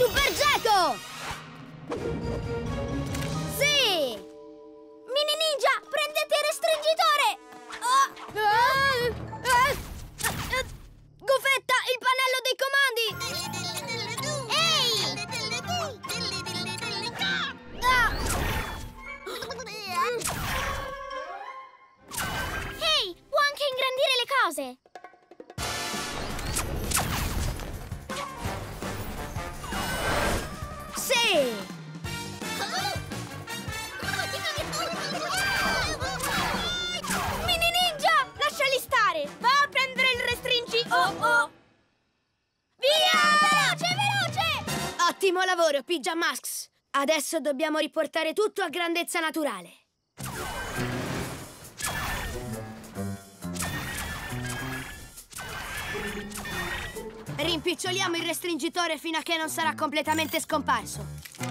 Super Geco! Sì! Mini Ninja, prendete il restringitore! Gufetta, il pannello dei comandi! Ehi! Ehi, può anche ingrandire le cose! Sì! Mini Ninja, lasciali stare! Va a prendere il restringi! Oh! Via! Veloce, veloce! Ottimo lavoro, Pyjamasks! Adesso dobbiamo riportare tutto a grandezza naturale. Rimpiccioliamo il restringitore fino a che non sarà completamente scomparso.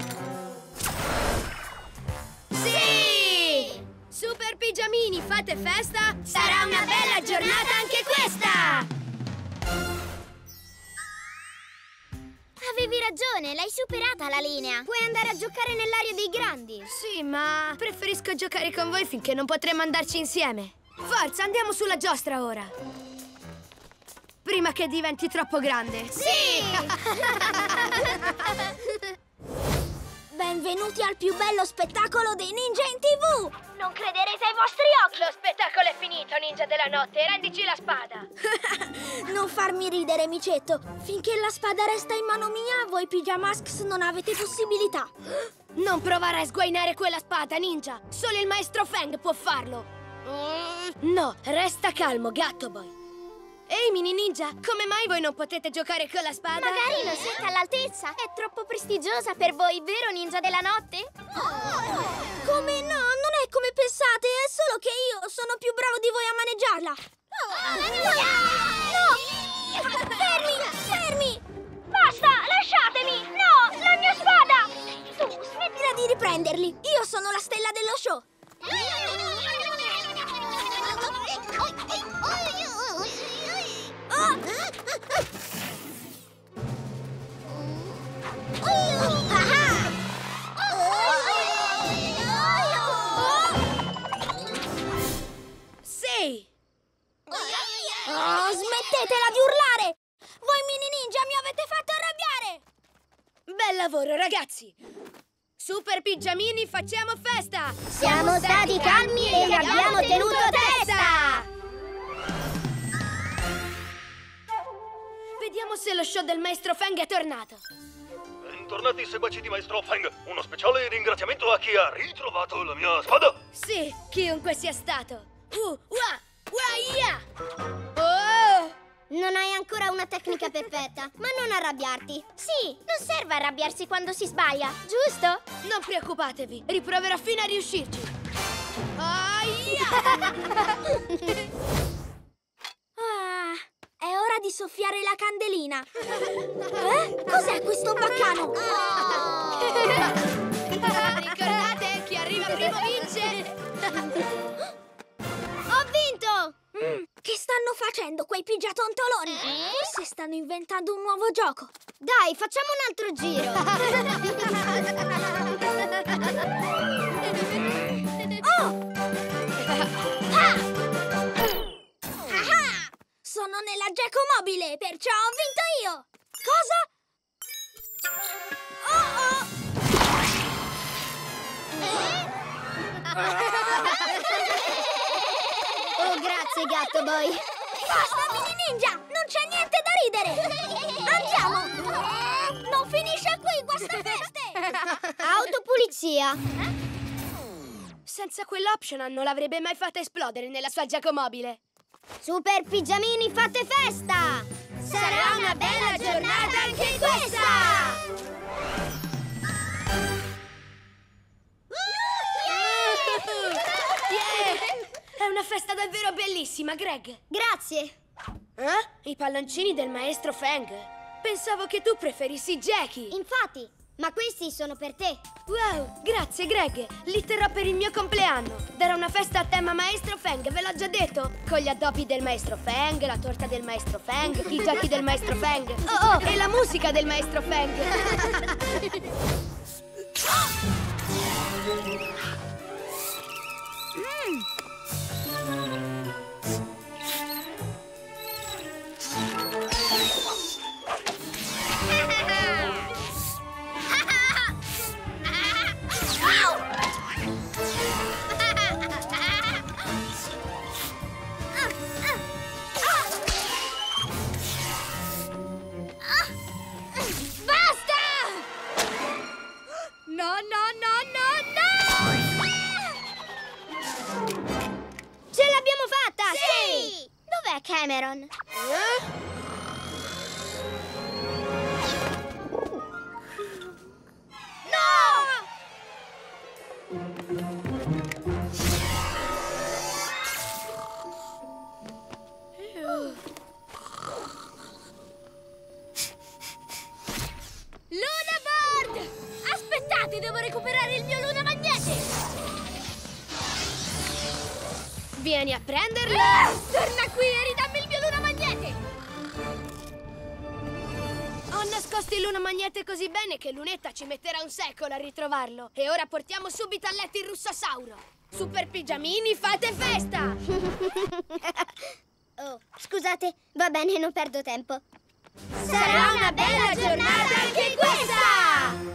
Sì! Super Pigiamini, fate festa! Sarà una bella giornata anche questa! Avevi ragione, l'hai superata la linea. Puoi andare a giocare nell'area dei grandi. Sì, ma preferisco giocare con voi finché non potremo andarci insieme. Forza, andiamo sulla giostra ora. Prima che diventi troppo grande. Sì! Benvenuti al più bello spettacolo dei ninja in TV! Non crederete ai vostri occhi! Lo spettacolo è finito, ninja della notte! Rendici la spada! Non farmi ridere, micetto! Finché la spada resta in mano mia, voi Pyjamasks non avete possibilità! Non provare a sguainare quella spada, ninja! Solo il maestro Feng può farlo! No, resta calmo, Gatto Boy! Ehi, mini ninja, come mai voi non potete giocare con la spada? Magari non siete all'altezza. È troppo prestigiosa per voi, vero, ninja della notte? Come no? Non è come pensate, è solo che io sono più bravo di voi a maneggiarla. No! Fermi! Fermi! Basta! Lasciatemi! No! La mia spada! Tu, smettila di riprenderli! Io sono la stella dello show! Sì! Smettetela di urlare! Voi mini ninja mi avete fatto arrabbiare! Bel lavoro, ragazzi! Super Pigiamini, facciamo festa! Siamo stati calmi e vi abbiamo tenuto testa! Vediamo se lo show del maestro Feng è tornato. Bentornati seguaci di maestro Feng. Uno speciale ringraziamento a chi ha ritrovato la mia spada. Sì, chiunque sia stato. Oh! Non hai ancora una tecnica perfetta, ma non arrabbiarti. Sì, non serve arrabbiarsi quando si sbaglia, giusto? Non preoccupatevi, riproverò fino a riuscirci. È ora di soffiare la candelina. Cos'è questo baccano? Ricordate, chi arriva primo vince. Ho vinto! Che stanno facendo quei pigiatontoloni? Forse stanno inventando un nuovo gioco. Dai, facciamo un altro giro. Sono nella Geco mobile, perciò ho vinto io! Cosa? Oh, grazie, Gatto Boy! Basta, mini ninja! Non c'è niente da ridere! Andiamo! Non finisce qui, guastafeste! Autopulizia! Senza quell'optional non l'avrebbe mai fatta esplodere nella sua Geco mobile! Super Pigiamini, fate festa! Sarà una bella giornata anche questa! È una festa davvero bellissima, Greg! Grazie! I palloncini del maestro Feng? Pensavo che tu preferissi Jackie! Infatti, Ma questi sono per te. Wow, grazie Greg. Li terrò per il mio compleanno. Darò una festa a tema Maestro Feng, ve l'ho già detto. Con gli addobbi del Maestro Feng, la torta del Maestro Feng, i giochi del Maestro Feng. Oh, e la musica del Maestro Feng. Cameron. Luna Board! Aspettate, devo recuperare il mio Luna Magnete! Vieni a prenderlo! Torna qui e ridammi il mio Luna Magnete! Ho nascosto il Luna Magnete così bene che Lunetta ci metterà un secolo a ritrovarlo. E ora portiamo subito a letto il Russasauro. Super Pigiamini, fate festa! Oh, scusate, va bene, non perdo tempo. Sarà una bella giornata anche questa!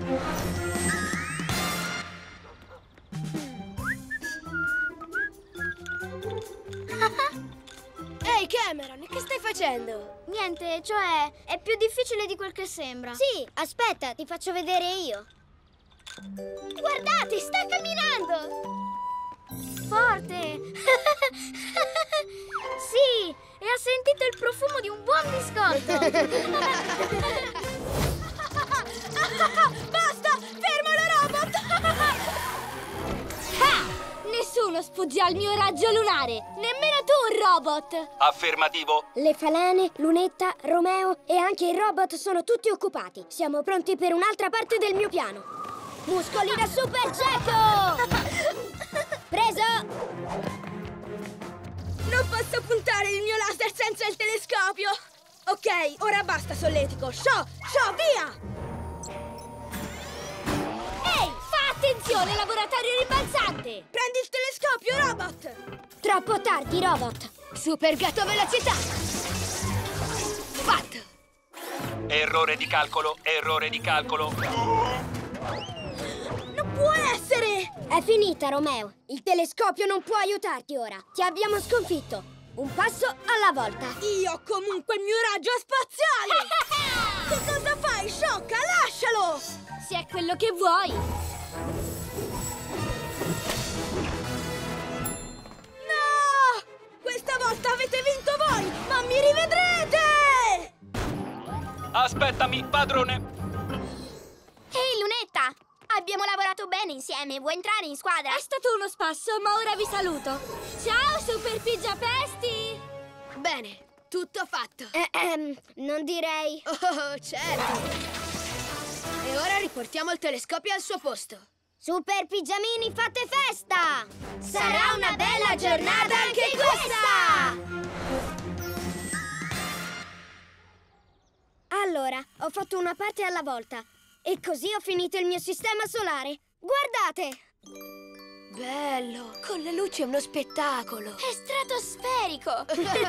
Ehi Cameron, che stai facendo? Niente, cioè, è più difficile di quel che sembra. Sì, aspetta, ti faccio vedere io. Guardate, sta camminando! Forte! Sì, e ha sentito il profumo di un buon biscotto! Basta! Fermalo, robot! Nessuno sfugge al mio raggio lunare! Nemmeno tu, robot! Affermativo. Le falene, Lunetta, Romeo e anche il robot sono tutti occupati. Siamo pronti per un'altra parte del mio piano. Muscoli da Super Gecko! Preso! Non posso puntare il mio laser senza il telescopio! Ok, ora basta, solletico! Show, via! Ehi, fa attenzione, laboratorio rimbalzante! Prendi il telescopio, robot! Troppo tardi, robot! Super gatto velocità! Fatto! Errore di calcolo, errore di calcolo. Non può essere! È finita, Romeo. Il telescopio non può aiutarti ora. Ti abbiamo sconfitto. Un passo alla volta. Io ho comunque il mio raggio spaziale! Che cosa fai, sciocca? Lascialo! Se è quello che vuoi. No! Questa volta avete vinto voi, ma mi rivedrete! Aspettami, padrone. Ehi, Lunetta! Abbiamo lavorato bene insieme. Vuoi entrare in squadra? È stato uno spasso, ma ora vi saluto. Ciao, Super Pigiapesti! Bene, tutto fatto. Non direi. Oh, certo. E ora riportiamo il telescopio al suo posto. Super Pigiamini, fate festa! Sarà una bella giornata anche questa! Allora, ho fatto una parte alla volta. E così ho finito il mio sistema solare. Guardate! Bello! Con le luci è uno spettacolo! È stratosferico!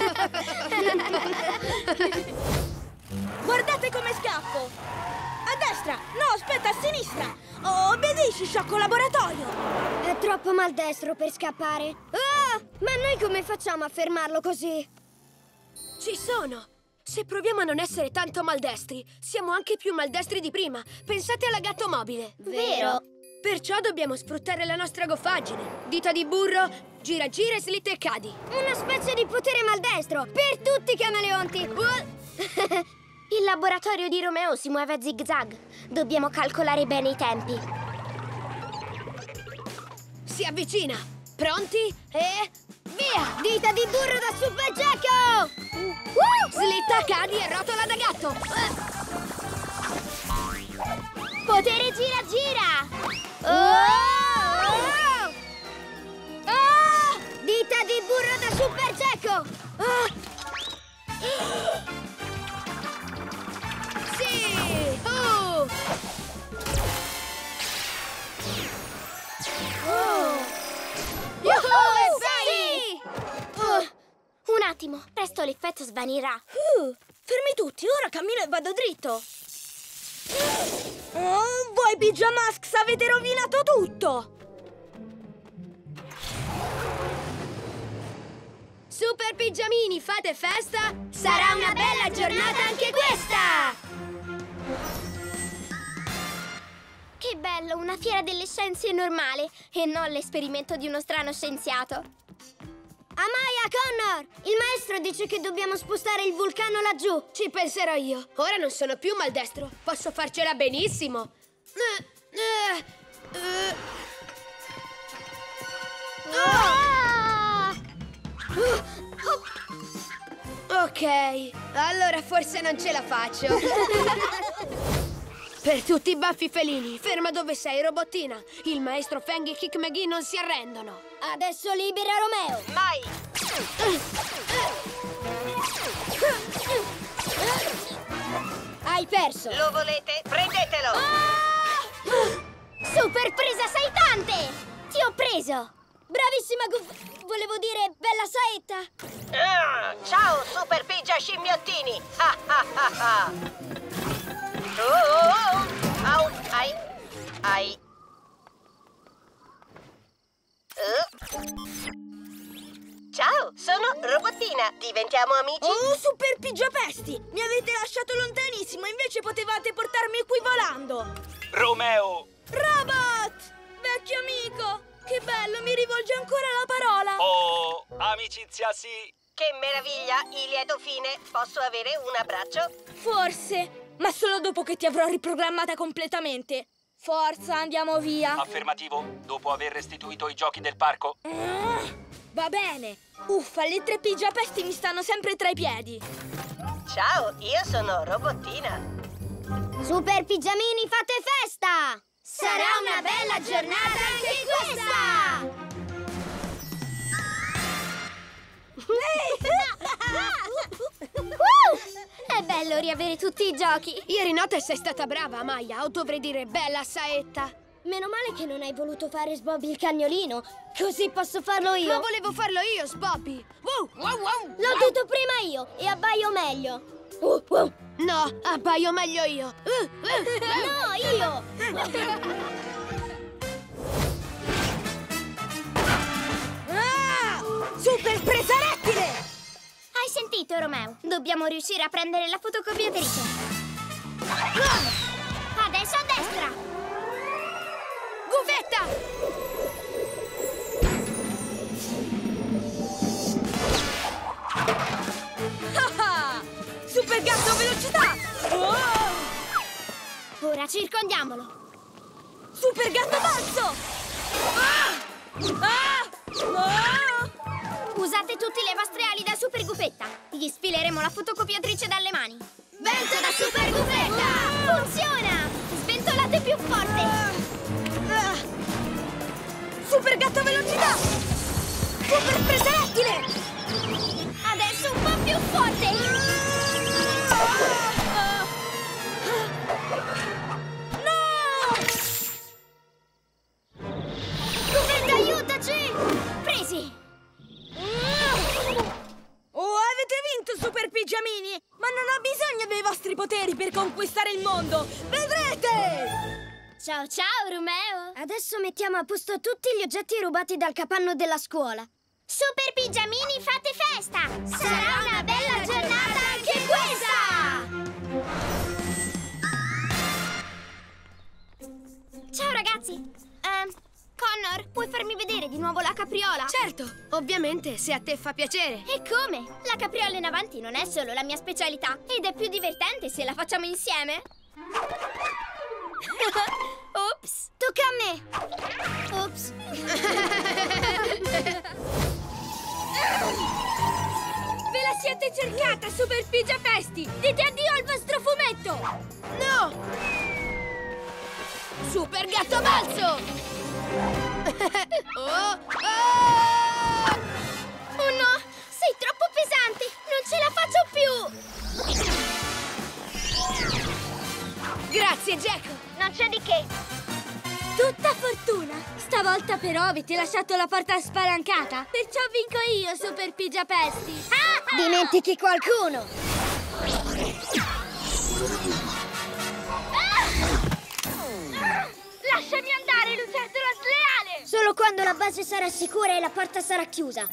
Guardate come scappo! A destra! No, aspetta, a sinistra! Oh, obbedisci, sciocco laboratorio! È troppo maldestro per scappare. Ah! Ma noi come facciamo a fermarlo così? Ci sono! Se proviamo a non essere tanto maldestri, siamo anche più maldestri di prima. Pensate alla gatto mobile. Vero? Perciò dobbiamo sfruttare la nostra goffaggine. Dita di burro, gira gira e slitta e cadi. Una specie di potere maldestro per tutti i camaleonti. Il laboratorio di Romeo si muove a zig-zag. Dobbiamo calcolare bene i tempi. Si avvicina. Pronti? E... via! Dita di burro da Super Gecko! Slitta, cadi e rotola da gatto. Potere gira gira! Dita di burro da Super Gecko! Sì! Sì! Un attimo, presto l'effetto svanirà. Fermi tutti, ora cammino e vado dritto. Voi Pijamasks avete rovinato tutto! Super Pigiamini, fate festa? Sarà una bella giornata anche questa! Che bello, una fiera delle scienze normale e non l'esperimento di uno strano scienziato. Amaya, Connor! Il maestro dice che dobbiamo spostare il vulcano laggiù. Ci penserò io. Ora non sono più maldestro. Posso farcela benissimo. Ok, allora forse non ce la faccio. Per tutti i baffi felini, ferma dove sei, robottina. Il maestro Feng e Kick McGee non si arrendono. Adesso libera Romeo. Mai! Hai perso. Lo volete? Prendetelo! Super presa saitante! Ti ho preso! Bravissima volevo dire, bella saetta. Ciao, Super Pigia scimmiottini! Au, ai, ai. Ciao, sono Robottina. Diventiamo amici? Oh, Super Pigiapesti! Mi avete lasciato lontanissimo, invece potevate portarmi qui volando. Romeo! Robot! Vecchio amico! Che bello, mi rivolge ancora la parola. Oh, amicizia sì! Che meraviglia, il lieto fine. Posso avere un abbraccio? Forse, ma solo dopo che ti avrò riprogrammata completamente. Forza, andiamo via. Affermativo, dopo aver restituito i giochi del parco. Va bene. Uffa, le 3 pigiapesti mi stanno sempre tra i piedi. Ciao, io sono Robottina. Super Pigiamini, fate festa! Sarà una bella giornata anche questa! È bello riavere tutti i giochi! Ieri notte sei stata brava, Amaya, o dovrei dire bella saetta. Meno male che non hai voluto fare Sbobby il cagnolino, così posso farlo io! Ma volevo farlo io, Sbobby! L'ho detto prima io e abbaio meglio! No, abbaio meglio io! No, io! Super presa rettile! Hai sentito, Romeo? Dobbiamo riuscire a prendere la fotocopiatrice! Adesso a destra! Gufetta! Super gatto velocità! Ora circondiamolo! Super gatto balzo! Usate tutte le vostre ali da Super Gufetta! Gli sfileremo la fotocopiatrice dalle mani! Vento da Super Gufetta! Funziona! Sventolate più forte! Super gatto velocità! Super presa rettile! Adesso un po' più forte! Gufetta, aiutaci! Presi! Oh, avete vinto, Super Pigiamini! Ma non ho bisogno dei vostri poteri per conquistare il mondo! Vedrete! Ciao ciao, Romeo! Adesso mettiamo a posto tutti gli oggetti rubati dal capanno della scuola. Super Pigiamini, fate festa! Sarà una bella giornata anche questa! Ciao ragazzi! Connor, puoi farmi vedere di nuovo la capriola? Certo, ovviamente, se a te fa piacere. E come? La capriola in avanti non è solo la mia specialità ed è più divertente se la facciamo insieme. Ops! Tocca a me! Ops! Ve la siete cercata, Super Pigiapesti! Dite addio al vostro fumetto! No! Super gatto balzo! Oh no! Sei troppo pesante! Non ce la faccio più! Grazie, Gecko! Non c'è di che. Tutta fortuna. Stavolta però avete lasciato la porta spalancata. Perciò vinco io, Super Pigiapesti. Dimentichi qualcuno! Lasciami andare, lucertola sleale! Solo quando la base sarà sicura e la porta sarà chiusa.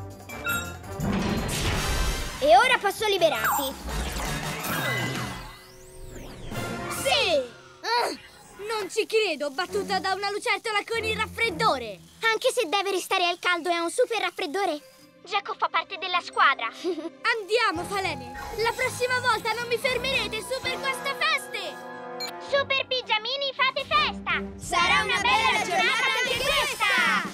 E ora posso liberarti. Sì! Non ci credo, battuta da una lucertola con il raffreddore! Anche se deve restare al caldo, è un super raffreddore. Gecko fa parte della squadra! Andiamo, Falene! La prossima volta non mi fermerete su per queste feste! Super Pigiamini, fate festa! Sarà una bella giornata anche questa!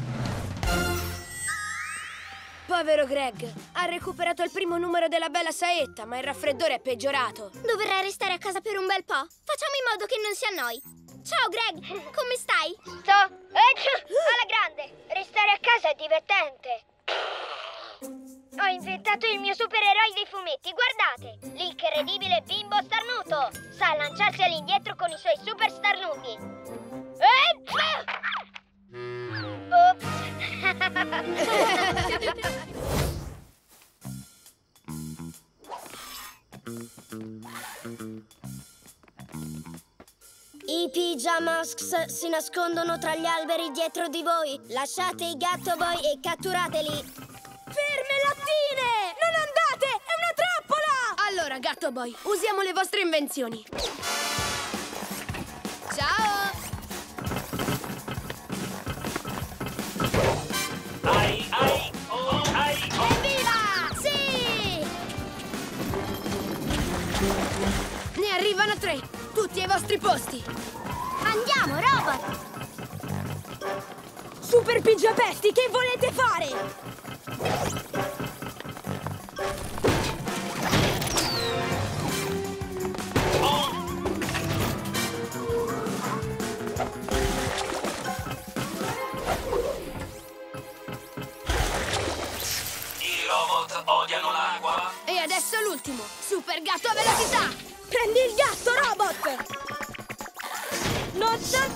Povero Greg, ha recuperato il primo numero della bella saetta, ma il raffreddore è peggiorato. Dovrà restare a casa per un bel po'. Facciamo in modo che non si annoi. Ciao, Greg! Come stai? Sto... alla grande! Restare a casa è divertente. Ho inventato il mio supereroe dei fumetti, guardate! L'incredibile Bimbo Starnuto! Sa lanciarsi all'indietro con i suoi super starnuti. Ops! I Pijamasks si nascondono tra gli alberi dietro di voi. Lasciate i Gatto Boy e catturateli. Ferme lattine! Non andate! È una trappola! Allora, Gatto Boy, usiamo le vostre invenzioni. Ciao! Evviva! Sì! Ne arrivano 3, tutti ai vostri posti. Andiamo, robot! Super Pigiapesti, che volete fare? I robot odiano l'acqua. E adesso l'ultimo, Super Gatto a velocità. Prendi il gatto, robot! No!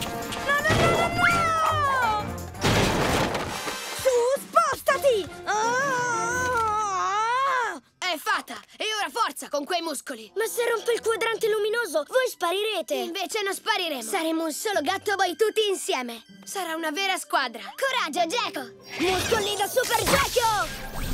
Su, spostati! È fatta! E ora forza con quei muscoli! Ma se rompe il quadrante luminoso, voi sparirete! Invece non spariremo! Saremo un solo Gatto Boy tutti insieme! Sarà una vera squadra! Coraggio, Gecko! Muscoli da Super Gecko!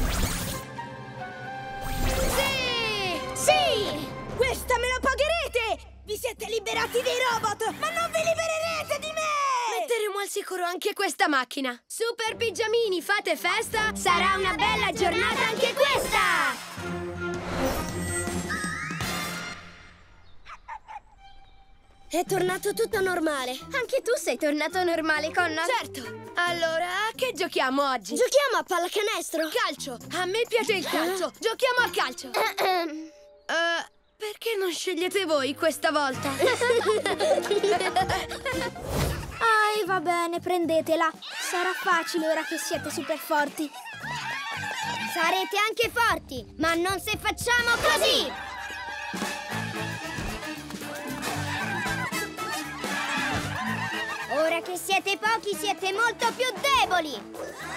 Sì! Sì! Questa me la pagherete! Vi siete liberati dei robot, ma non vi libererete di me! Metteremo al sicuro anche questa macchina! Super Pigiamini, fate festa! Sarà una bella giornata anche questa! È tornato tutto normale. Anche tu sei tornato normale, Connor? Certo. Allora, a che giochiamo oggi? Giochiamo a pallacanestro. Calcio. A me piace il calcio. Giochiamo a calcio. Perché non scegliete voi questa volta? Va bene, prendetela. Sarà facile ora che siete super forti. Sarete anche forti, ma non se facciamo così! Ora che siete pochi, siete molto più deboli!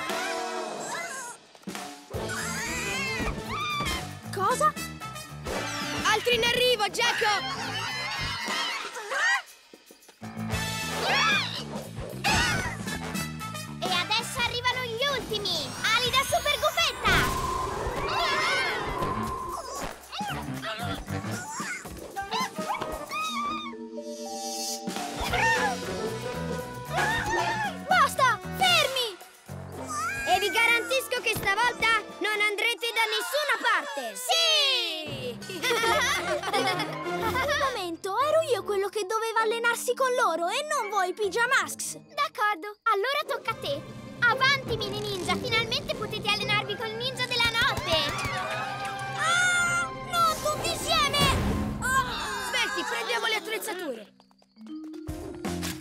Cosa? Altri in arrivo, Gecko! E adesso arrivano gli ultimi! Ali da super gufetta! Basta! Fermi! E vi garantisco che stavolta non andrete da nessuna parte! Sì! Un momento, ero io quello che doveva allenarsi con loro e non voi, Pijamasks! D'accordo, allora tocca a te! Avanti, mini ninja! Finalmente potete allenarvi col ninja della notte! Ah! Non tutti insieme! Smetti, prendiamo le attrezzature!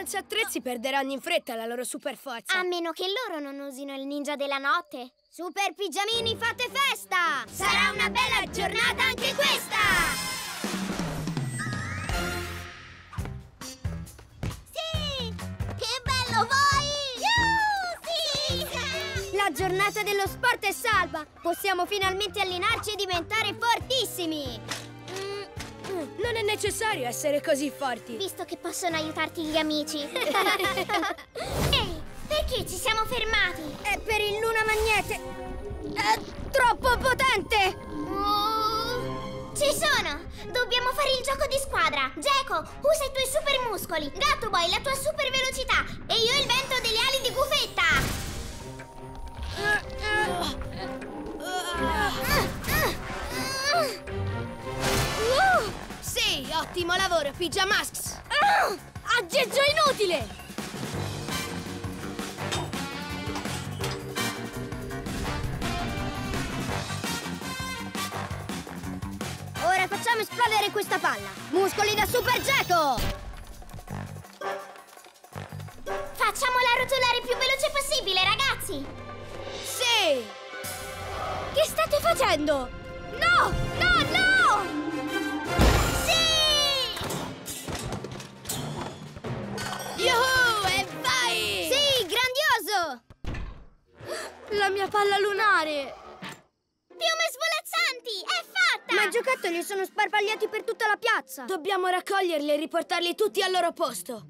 Senza attrezzi perderanno in fretta la loro super forza. A meno che loro non usino il ninja della notte. Super pigiamini, fate festa! Sarà una bella giornata anche questa! Sì! Che bello voi! Sì! La giornata dello sport è salva! Possiamo finalmente allenarci e diventare fortissimi! Non è necessario essere così forti. Visto che possono aiutarti gli amici. Ehi, perché ci siamo fermati? È per il Luna Magnete. È troppo potente. Ci sono! Dobbiamo fare il gioco di squadra. Geco, usa i tuoi super muscoli. Gatto Boy, la tua super velocità. E io il vento delle ali di Gufetta. Sì, ottimo lavoro, Pijamasks! Aggeggio inutile! Ora facciamo esplodere questa palla. Muscoli da Super Geco! Facciamola rotolare il più veloce possibile, ragazzi! Sì! Che state facendo? No! No, no! Yuhu! E vai! Sì, grandioso! La mia palla lunare! Piume svolazzanti! È fatta! Ma i giocattoli sono sparpagliati per tutta la piazza! Dobbiamo raccoglierli e riportarli tutti al loro posto!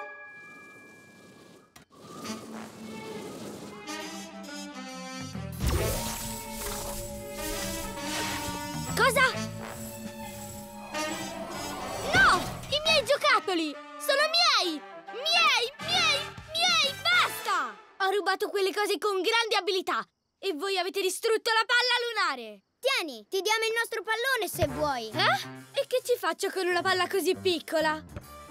Cosa? No! I miei giocattoli! Sono miei! Miei! Basta! Ho rubato quelle cose con grande abilità e voi avete distrutto la palla lunare! Tieni, ti diamo il nostro pallone se vuoi. E che ci faccio con una palla così piccola?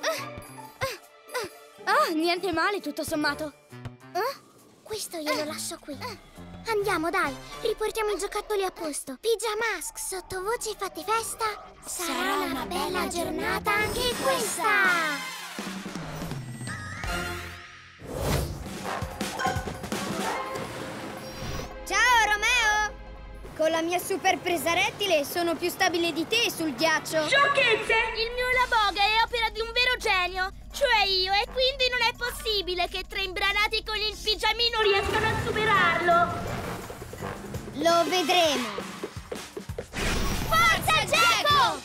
Niente male, tutto sommato. Questo glielo lascio qui. Andiamo, dai, riportiamo i giocattoli a posto. Pijamask, sottovoce fate festa. Sarà una bella giornata anche questa. Ciao, Romeo! Con la mia super presa rettile sono più stabile di te sul ghiaccio. Sciocchezze! Il mio Laboga è opera di un vero genio, cioè io, e quindi non è possibile che tre imbranati con il pigiamino riescano a superarlo. Lo vedremo. Forza, Geco!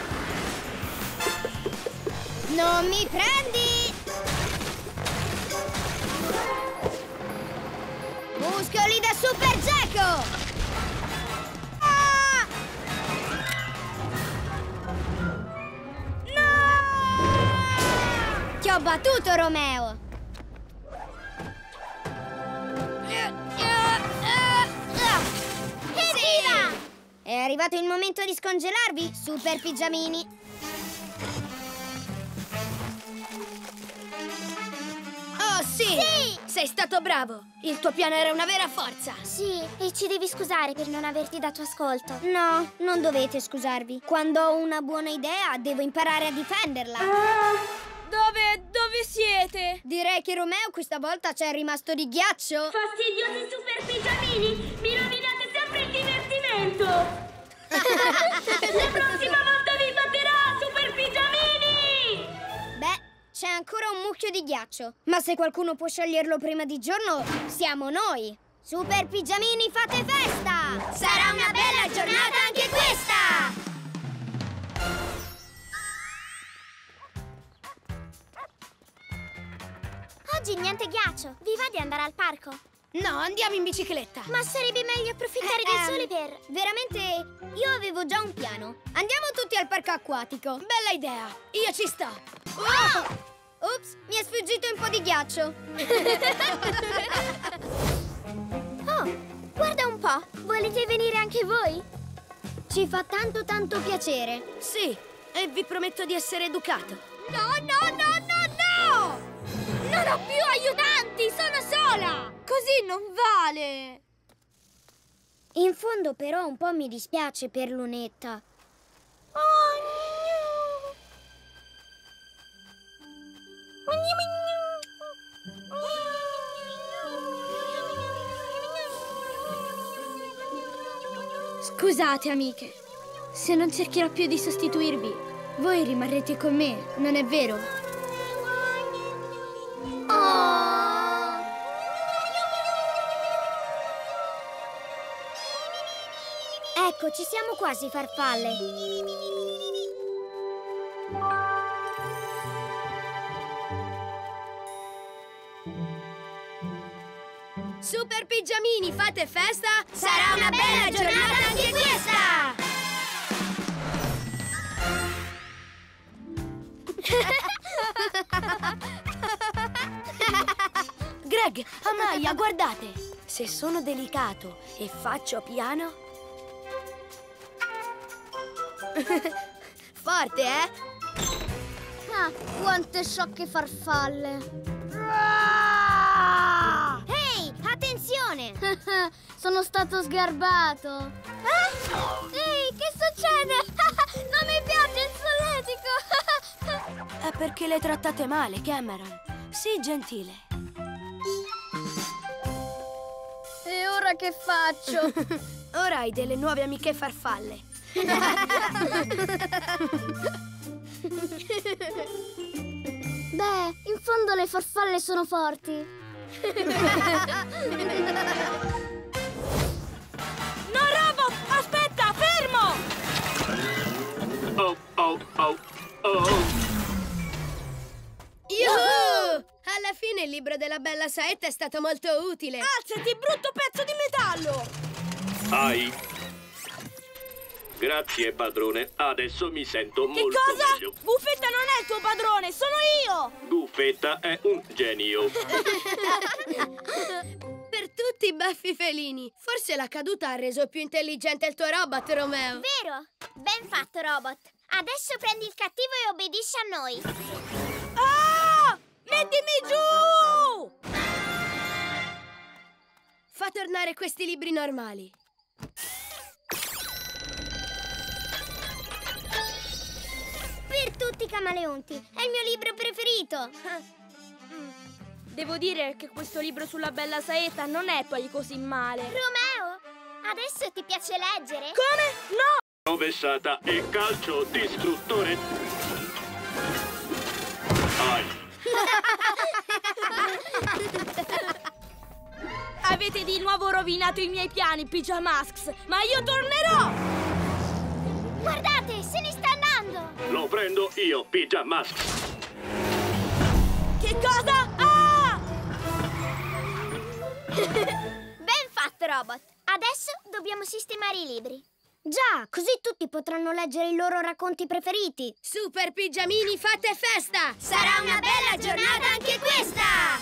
Non mi prendi! Muscoli da Super Geco! Ti ho battuto, Romeo! Evviva! È arrivato il momento di scongelarvi, super pigiamini! Oh, sì! Sì! Sei stato bravo! Il tuo piano era una vera forza! Sì, e ci devi scusare per non averti dato ascolto. No, non dovete scusarvi. Quando ho una buona idea, devo imparare a difenderla. Dove siete? Direi che Romeo questa volta c'è rimasto di ghiaccio. Fastidiosi super pigiamini! Mi rovinate sempre il divertimento! La prossima volta vi batterò, super pigiamini! Beh, c'è ancora un mucchio di ghiaccio. Ma se qualcuno può sceglierlo prima di giorno, siamo noi. Super pigiamini, fate festa! Sarà una bella giornata anche questa! Oggi niente ghiaccio. Vi va di andare al parco? No, andiamo in bicicletta. Ma sarebbe meglio approfittare del sole per... Veramente, io avevo già un piano. Andiamo tutti al parco acquatico. Bella idea. Io ci sto. Ops, mi è sfuggito un po' di ghiaccio. Oh, guarda un po'. Volete venire anche voi? Ci fa tanto piacere. Sì, e vi prometto di essere educato. No! Non ho più aiutanti, sono sola! Così non vale! In fondo però un po' mi dispiace per Lunetta. Oh, no! Scusate, amiche. Se non cercherò più di sostituirvi, voi rimarrete con me, non è vero? Oh! Ecco, ci siamo quasi, farfalle. Super pigiamini, fate festa! Sarà una bella giornata anche questa! Greg, Amaya, guardate! Se sono delicato e faccio piano... Forte, eh? Ah, quante sciocche farfalle! Ehi, attenzione! Sono stato sgarbato! Ehi, che succede? Non mi piace il solletico! È perché le trattate male, Cameron. Sii gentile. E ora che faccio? Ora hai delle nuove amiche farfalle. Beh, in fondo le farfalle sono forti. No, Robot! Aspetta, fermo! Oh, oh, oh, oh. Yuhu! Alla fine il libro della bella saetta è stato molto utile. Alzati, brutto pezzo di metallo! Ai. Grazie, padrone. Adesso mi sento molto meglio. Buffetta non è il tuo padrone, sono io! Buffetta è un genio. Per tutti i baffi felini. Forse la caduta ha reso più intelligente il tuo robot, Romeo. Vero? Ben fatto, Robot. Adesso prendi il cattivo e obbedisci a noi. Ah! Mettimi giù! Fa tornare questi libri normali. Per tutti i camaleonti. È il mio libro preferito. Devo dire che questo libro sulla bella saetta non è poi così male. Romeo, adesso ti piace leggere? Come? No! Rovesciata e calcio distruttore. Ai. Avete di nuovo rovinato i miei piani, Pyjamasks, ma io tornerò! Guardate, se ne sta andando. Lo prendo io, Pyjamasks. Che cosa? Ah! Ben fatto, Robot. Adesso dobbiamo sistemare i libri. Già, così tutti potranno leggere i loro racconti preferiti. Super pigiamini, fate festa! Sarà una bella giornata anche questa!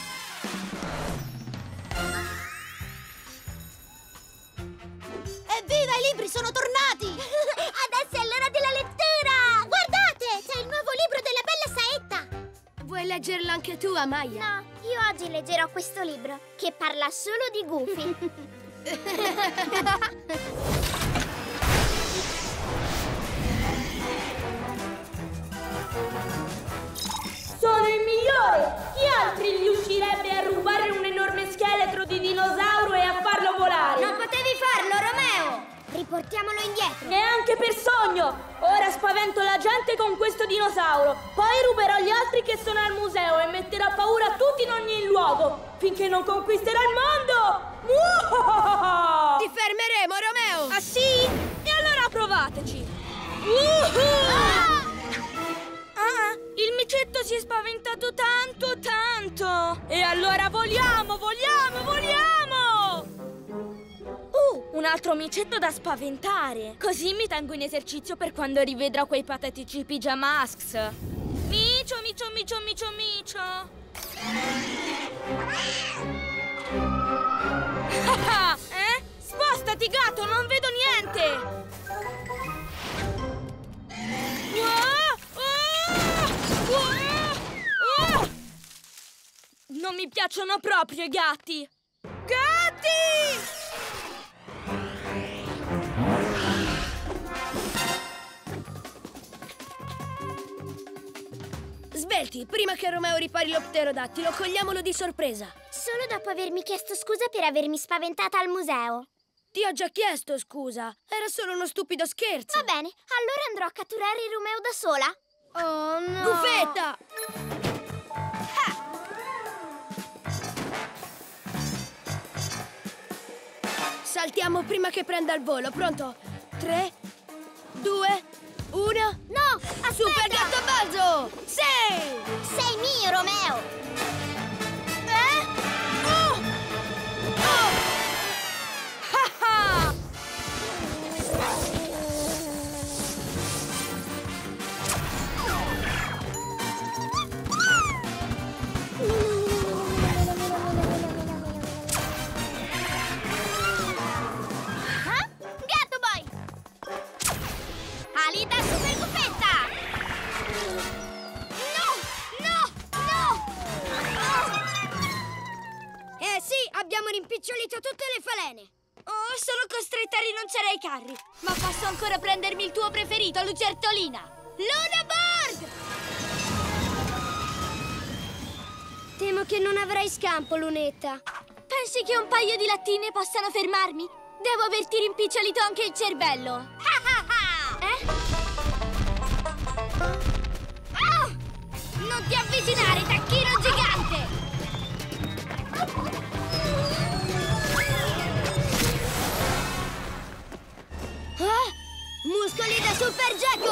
Evviva, i libri sono tornati! Adesso è l'ora della lettura! Guardate, c'è il nuovo libro della bella saetta! Vuoi leggerlo anche tu, Amaya? No, io oggi leggerò questo libro, che parla solo di Goofy. Sono il migliore! Chi altri riuscirebbe a rubare un enorme scheletro di dinosauro e a farlo volare? Non potevi farlo, Romeo! Riportiamolo indietro. Neanche per sogno! Ora spavento la gente con questo dinosauro, poi ruberò gli altri che sono al museo e metterò paura a tutti in ogni luogo, finché non conquisterò il mondo! Ti fermeremo, Romeo! Ah sì? E allora provateci! Il micetto si è spaventato tanto! E allora voliamo! Un altro micetto da spaventare! Così mi tengo in esercizio per quando rivedrò quei patetici Pyjamasks! Micio! Spostati, gatto! Non vedo niente! Non mi piacciono proprio i gatti! Gatti! Svelti, prima che Romeo ripari lo pterodattilo, cogliamolo di sorpresa. Solo dopo avermi chiesto scusa per avermi spaventata al museo. Ti ho già chiesto scusa. Era solo uno stupido scherzo. Va bene, allora andrò a catturare Romeo da sola. Oh no! Gufetta! Saltiamo prima che prenda il volo. Pronto? 3, 2, 1... No! Aspetta! Super gatto balzo! Sei! Sei mio, Romeo! Abbiamo rimpicciolito tutte le falene. Oh, sono costretta a rinunciare ai carri. Ma posso ancora prendermi il tuo preferito, lucertolina. Luna Bird! Temo che non avrai scampo, Lunetta. Pensi che un paio di lattine possano fermarmi? Devo averti rimpicciolito anche il cervello. Eh? Oh! Non ti avvicinare, tacchino gigante! Muscoli da Super Gecko!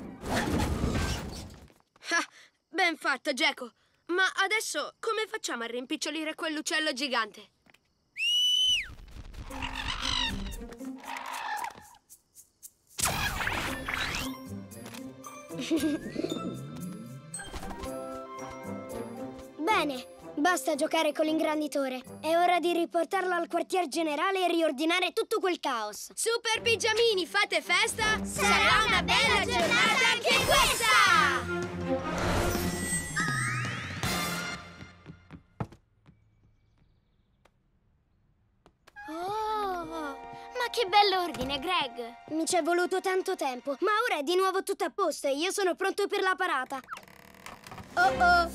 Ah, ben fatto, Gecko. Ma adesso come facciamo a rimpicciolire quell'uccello gigante? Bene, basta giocare con l'ingranditore. È ora di riportarlo al quartier generale e riordinare tutto quel caos. Super pigiamini, fate festa! Sarà una bella giornata anche questa! Oh, ma che bell'ordine, Greg! mi ci è voluto tanto tempo, ma ora è di nuovo tutto a posto e io sono pronto per la parata. Oh oh!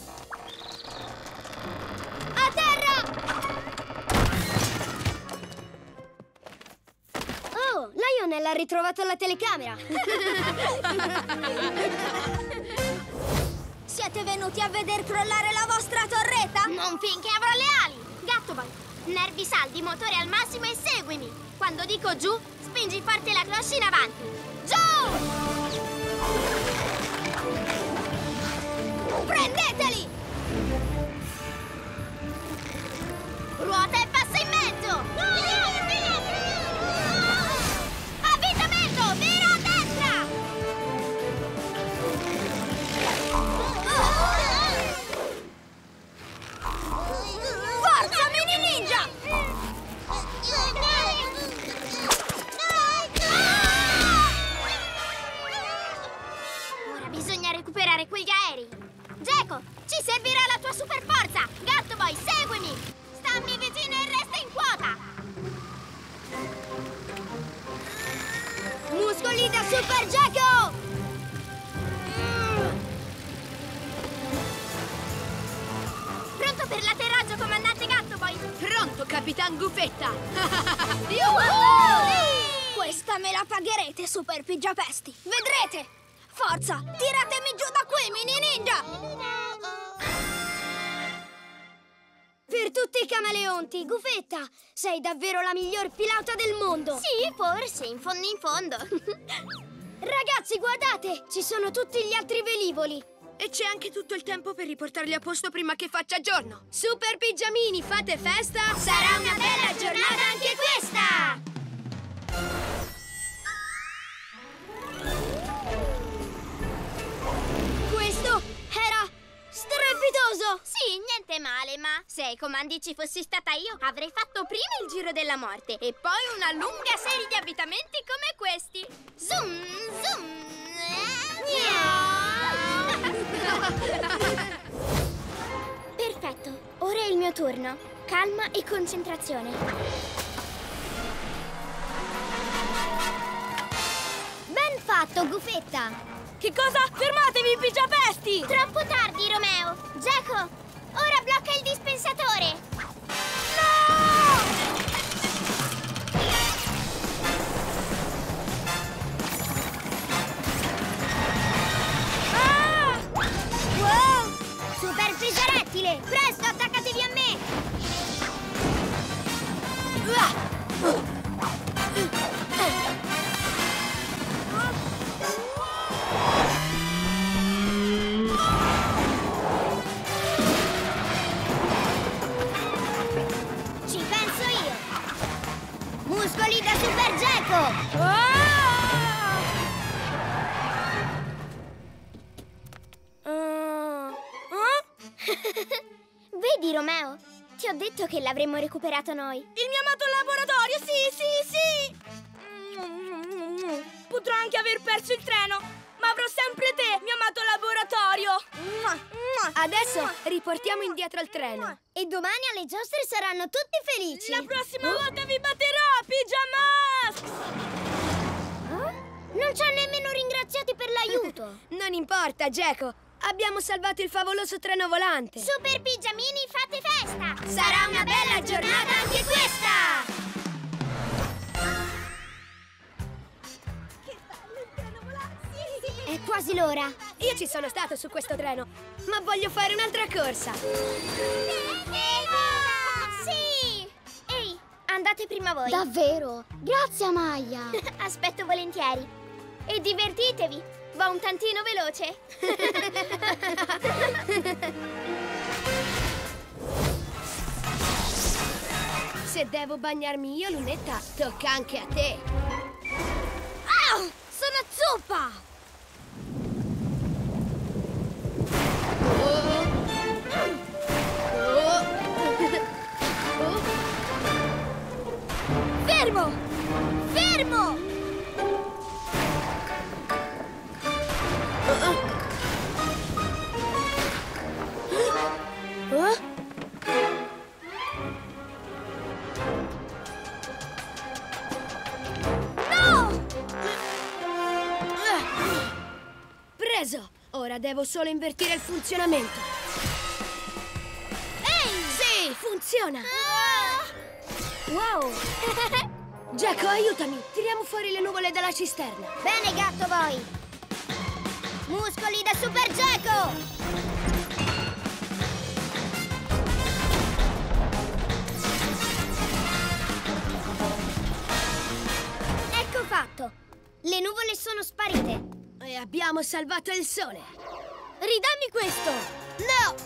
A terra! Oh, Lionel ha ritrovato la telecamera! Siete venuti a veder crollare la vostra torretta? Non finché avrò le ali! Gattoboy, nervi saldi, motore al massimo e seguimi! Quando dico giù, spingi forte la cloche in avanti! Giù! Prendeteli! Ruota e passa in mezzo! Avvitamento! Vira a destra! Forza, mini ninja! Ora bisogna recuperare quegli aerei. Gecko, ci servirà la tua super forza! Gattoboy, seguimi! Stammi vicino e resta in quota! Muscoli da Super Gecko! Pronto per l'atterraggio, comandante Gattoboy? Pronto, Capitan Gufetta! Questa me la pagherete, super pigiapesti! Vedrete! Forza, tiratemi giù da qui, mini ninja! Per tutti i camaleonti, Gufetta, sei davvero la miglior pilota del mondo! Sì, forse, in fondo. Ragazzi, guardate! Ci sono tutti gli altri velivoli! E c'è anche tutto il tempo per riportarli a posto prima che faccia giorno! Super pigiamini, fate festa! Sarà una bella giornata anche questa! Questo era strepitoso! Sì, niente male, ma se ai comandi ci fossi stata io, avrei fatto prima il giro della morte e poi una lunga serie di avvitamenti come questi. Zoom, zoom. Perfetto, ora è il mio turno. Calma e concentrazione. Ben fatto, Gufetta! Che cosa? Fermatevi, pigiapesti! Troppo tardi, Romeo! Gecko, ora blocca il dispensatore! No! Geco! Vedi, Romeo? Ti ho detto che l'avremmo recuperato noi. Il mio amato laboratorio, sì! Potrò anche aver perso il treno, ma avrò sempre te, mio amato laboratorio. Adesso riportiamo indietro il treno. E domani alle giostre saranno tutti felici. La prossima volta vi batterò, Pyjamasks! Non ci ha nemmeno ringraziati per l'aiuto. Non importa, Geco. Abbiamo salvato il favoloso treno volante. Super pigiamini, fate festa! Sarà una bella giornata anche questa! È quasi l'ora. Io ci sono stato su questo treno, ma voglio fare un'altra corsa. Sì! Ehi, andate prima voi. Davvero? Grazie, Maya. Aspetto volentieri. E divertitevi. Va un tantino veloce. Se devo bagnarmi io, Lunetta, tocca anche a te. Sono zuppa! Fermo! Fermo! Preso! Ora devo solo invertire il funzionamento. Ehi! Sì, funziona! Wow! Geco, aiutami! Tiriamo fuori le nuvole dalla cisterna. Bene, Gatto Boy! Muscoli da Super Geco! Ecco fatto! Le nuvole sono sparite! E abbiamo salvato il sole! Ridammi questo! No!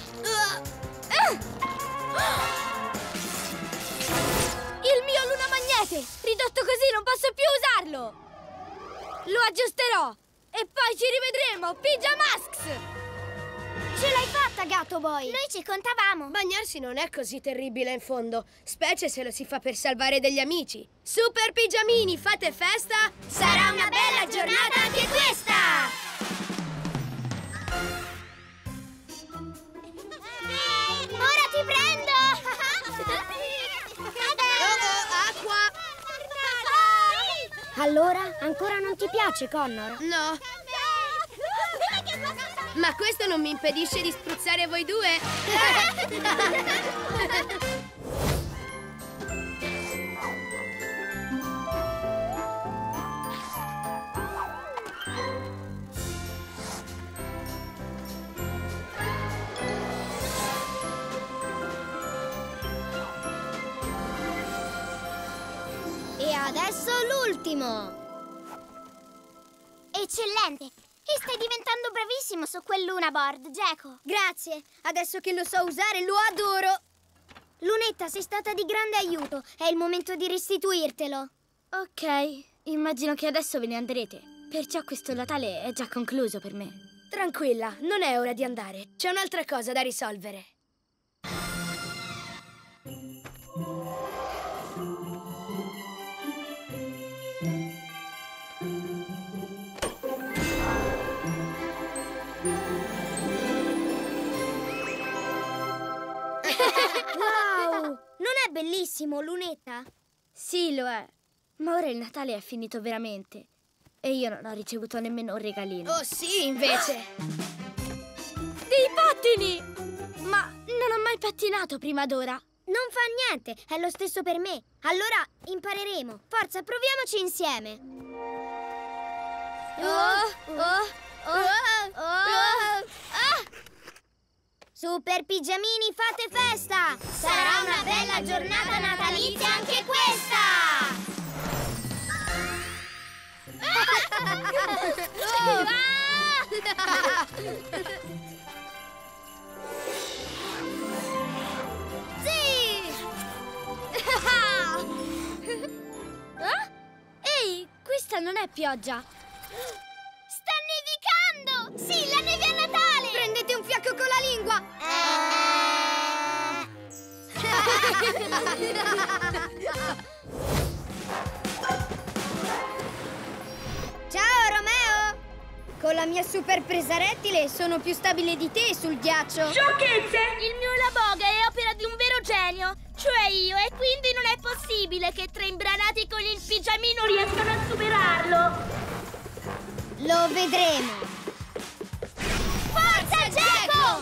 Il mio lunamagnete! Ridotto così non posso più usarlo! Lo aggiusterò! E poi ci rivedremo, Pyjamasks! Ce l'hai fatta, Gatto Boy! Noi ci contavamo! Bagnarsi non è così terribile in fondo, specie se lo si fa per salvare degli amici. Super pigiamini, fate festa! Sarà una bella giornata anche questa! Ora ti prendo! Acqua! Allora, ancora non ti piace, Connor? No! Ma questo non mi impedisce di spruzzare voi due! E adesso l'ultimo! Eccellente! E stai diventando bravissimo su quel Lunaboard, Geco. Grazie. Adesso che lo so usare, lo adoro. Lunetta, sei stata di grande aiuto. È il momento di restituirtelo. Ok, immagino che adesso ve ne andrete. Perciò questo Natale è già concluso per me. Tranquilla, non è ora di andare. C'è un'altra cosa da risolvere. Wow! Non è bellissimo, Lunetta? Sì, lo è. Ma ora il Natale è finito veramente. E io non ho ricevuto nemmeno un regalino. Oh sì, invece! Dei pattini! Ma non ho mai pattinato prima d'ora. Non fa niente, è lo stesso per me. Allora impareremo. Forza, proviamoci insieme. Super pigiamini, fate festa! Sarà una bella giornata natalizia anche questa! Sì! è pioggia. Sta nevicando! Sì, la neve a Natale! Prendete un fiacco con la lingua! Ciao, Romeo! Con la mia super presa rettile sono più stabile di te sul ghiaccio. Sciocchezze! Il mio Laboga è opera di un vero genio, cioè io, e quindi non è possibile che 3 imbranati con il pigiamino Riescono a superarlo! Lo vedremo. Forza, Geco!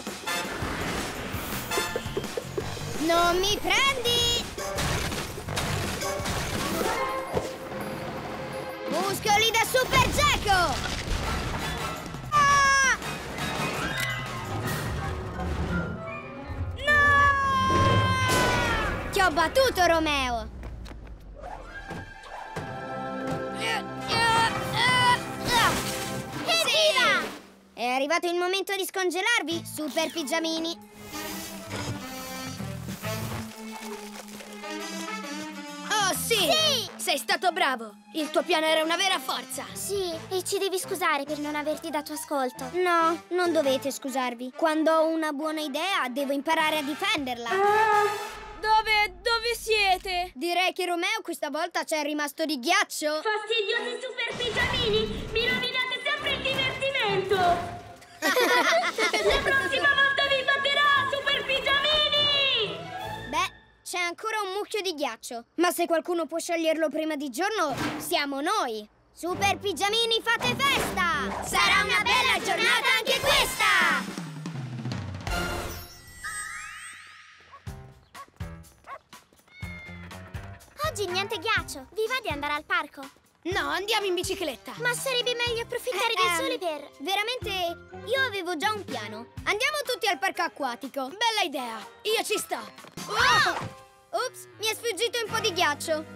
Non mi prendi! Muscoli da Super Geco! Ah! No! Ti ho battuto, Romeo! Evviva! È arrivato il momento di scongelarvi, super pigiamini! Oh, sì! Sì! Sei stato bravo! Il tuo piano era una vera forza! Sì, e ci devi scusare per non averti dato ascolto. No, non dovete scusarvi. Quando ho una buona idea, devo imparare a difenderla. Dove siete? Direi che Romeo questa volta c'è rimasto di ghiaccio. Fastidiosi super pigiamini! Mi rovinate sempre il divertimento! La prossima volta vi batterà, super pigiamini! Beh, c'è ancora un mucchio di ghiaccio. Ma se qualcuno può scioglierlo prima di giorno, siamo noi. Super pigiamini, fate festa! Sarà una bella giornata anche questa! Oggi niente ghiaccio. Vi va di andare al parco? No, andiamo in bicicletta. Ma sarebbe meglio approfittare del sole per... Veramente, io avevo già un piano. Andiamo tutti al parco acquatico. Bella idea. Io ci sto. Ops, mi è sfuggito un po' di ghiaccio.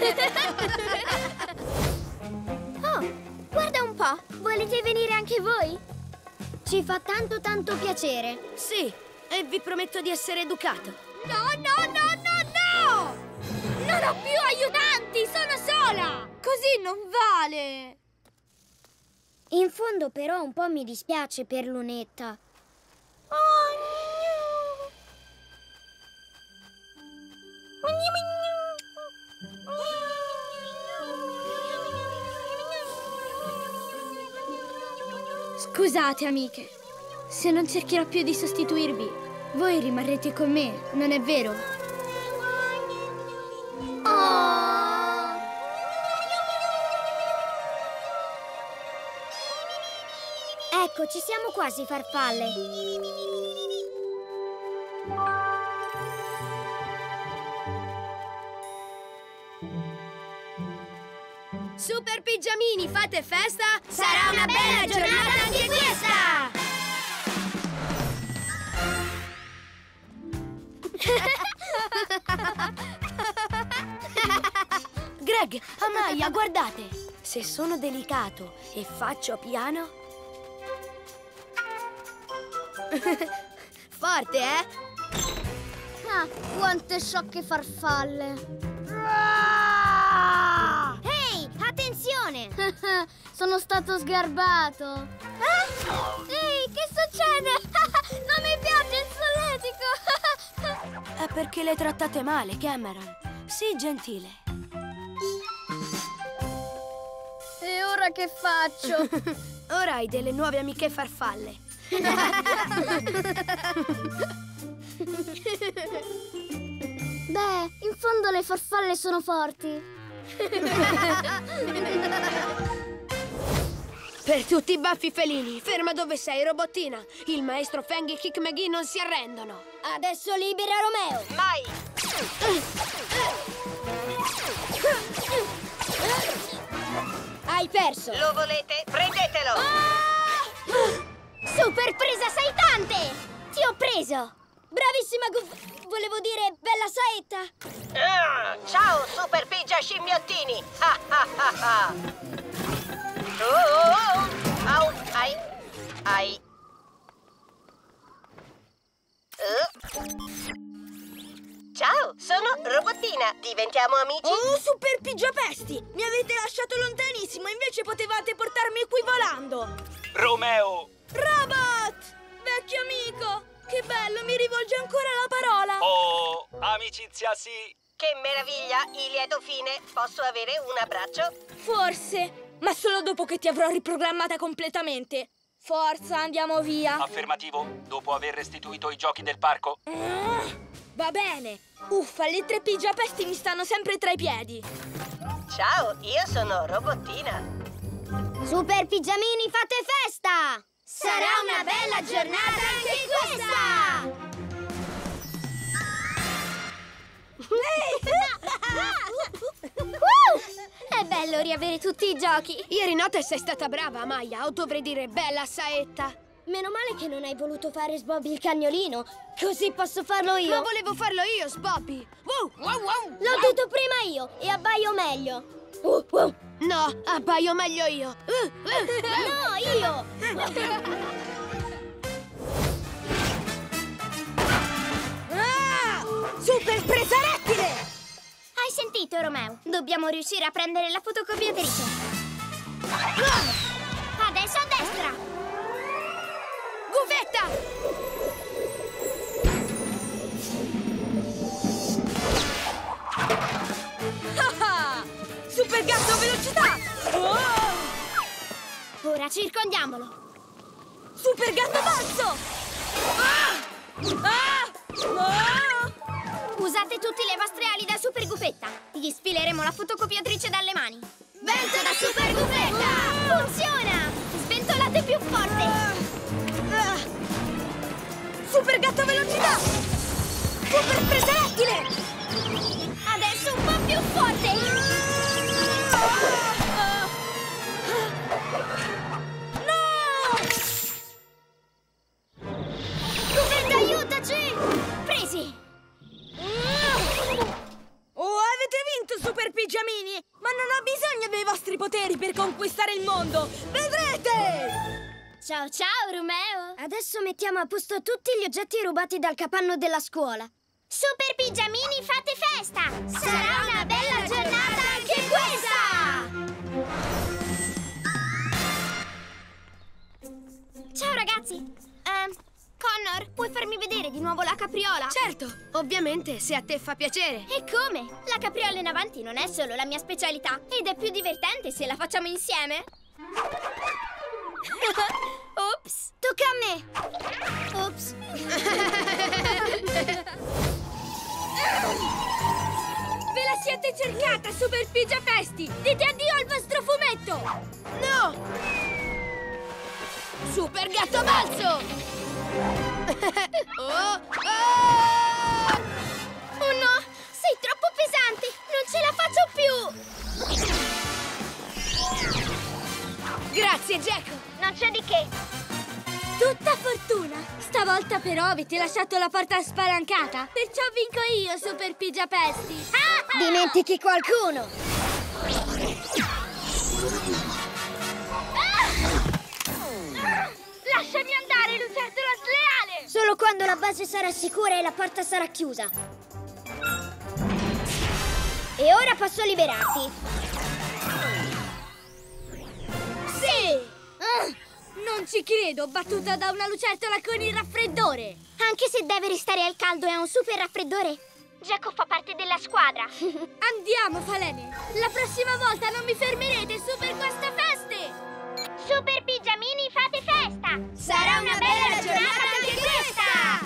Oh, guarda un po'. Volete venire anche voi? Ci fa tanto piacere. Sì, e vi prometto di essere educato. No! Non ho più aiutanti, sono sola! Così non vale! In fondo però un po' mi dispiace per Lunetta. Scusate, amiche. Se non cercherò più di sostituirvi, voi rimarrete con me, non è vero? Ecco, ci siamo quasi, farfalle. Super pigiamini, fate festa! Sarà una bella giornata anche questa! Greg, Amaya, guardate! Se sono delicato e faccio piano... Forte, eh? Ah, quante sciocche farfalle! Ehi, attenzione! Sono stato sgarbato! Ehi, che succede? Non mi piace il solletico! È perché le trattate male, Cameron. Sii gentile. E ora che faccio? Ora hai delle nuove amiche farfalle. Beh, in fondo le farfalle sono forti. Per tutti i baffi felini, ferma dove sei, robottina. Il maestro Feng e Kick McGee non si arrendono. Adesso libera Romeo. Mai! Hai perso. Lo volete? Prendetelo! Super presa saitante! Ti ho preso! Bravissima volevo dire bella saetta. Ciao, super pigia scimmiottini! Au, ai. Ciao, sono Robottina. Diventiamo amici? Oh, super pigiapesti! Mi avete lasciato lontanissimo, invece potevate portarmi qui volando. Romeo! Robot! Vecchio amico! Che bello, mi rivolge ancora la parola. Oh, amicizia sì! Che meraviglia, il lieto fine. Posso avere un abbraccio? Forse, ma solo dopo che ti avrò riprogrammata completamente. Forza, andiamo via. Affermativo, dopo aver restituito i giochi del parco. Va bene. Uffa, le 3 pigiapesti mi stanno sempre tra i piedi. Ciao, io sono Robottina. Super pigiamini, fate festa! Sarà una bella giornata anche questa! È bello riavere tutti i giochi. Ieri notte sei stata brava, Maya, o dovrei dire bella saetta. Meno male che non hai voluto fare Sbobby il cagnolino, così posso farlo io. Ma volevo farlo io, Sbobby. Wow, wow, wow. L'ho detto prima io e abbaio meglio. No, abbaio meglio io. No, io! Super presa rettile! Hai sentito, Romeo? Dobbiamo riuscire a prendere la fotocopiatrice. Adesso a destra! Gufetta! Super gatto velocità! Ora circondiamolo. Super gatto balzo! Usate tutte le vostre ali da Super Gufetta. Gli sfileremo la fotocopiatrice dalle mani. Vento da Super Gufetta! Funziona! Sventolate più forte! Super gatto velocità! Super presa rettile! Adesso un po' più forte! Gufetta, aiutaci! Presi! Oh, avete vinto, super pigiamini! Ma non ho bisogno dei vostri poteri per conquistare il mondo! Vedrete! Ciao ciao, Romeo! Adesso mettiamo a posto tutti gli oggetti rubati dal capanno della scuola. Super pigiamini, fate festa! Sarà una bella giornata anche questa! Ciao ragazzi! Connor, puoi farmi vedere di nuovo la capriola? Certo, ovviamente, se a te fa piacere. E come? La capriola in avanti non è solo la mia specialità ed è più divertente se la facciamo insieme. Ops! Tocca a me! Ops! Ve la siete cercata, super pigiapesti! Dite addio al vostro fumetto! No! Super gatto balzo! Oh no! Sei troppo pesante! Non ce la faccio più! Grazie, Gecko! Non c'è di che! Tutta fortuna! Stavolta però avete lasciato la porta spalancata! Perciò vinco io, super pigiapesti! Dimentichi qualcuno! Lasciami andare, lucertola sleale! Solo quando la base sarà sicura e la porta sarà chiusa. E ora posso liberarti. Sì! Non ci credo, battuta da una lucertola con il raffreddore! Anche se deve restare al caldo e ha un super raffreddore, Gecko fa parte della squadra. Andiamo, Falene! La prossima volta non mi fermerete su per queste feste! Super pigiamini, fate festa! Sarà una bella giornata anche questa!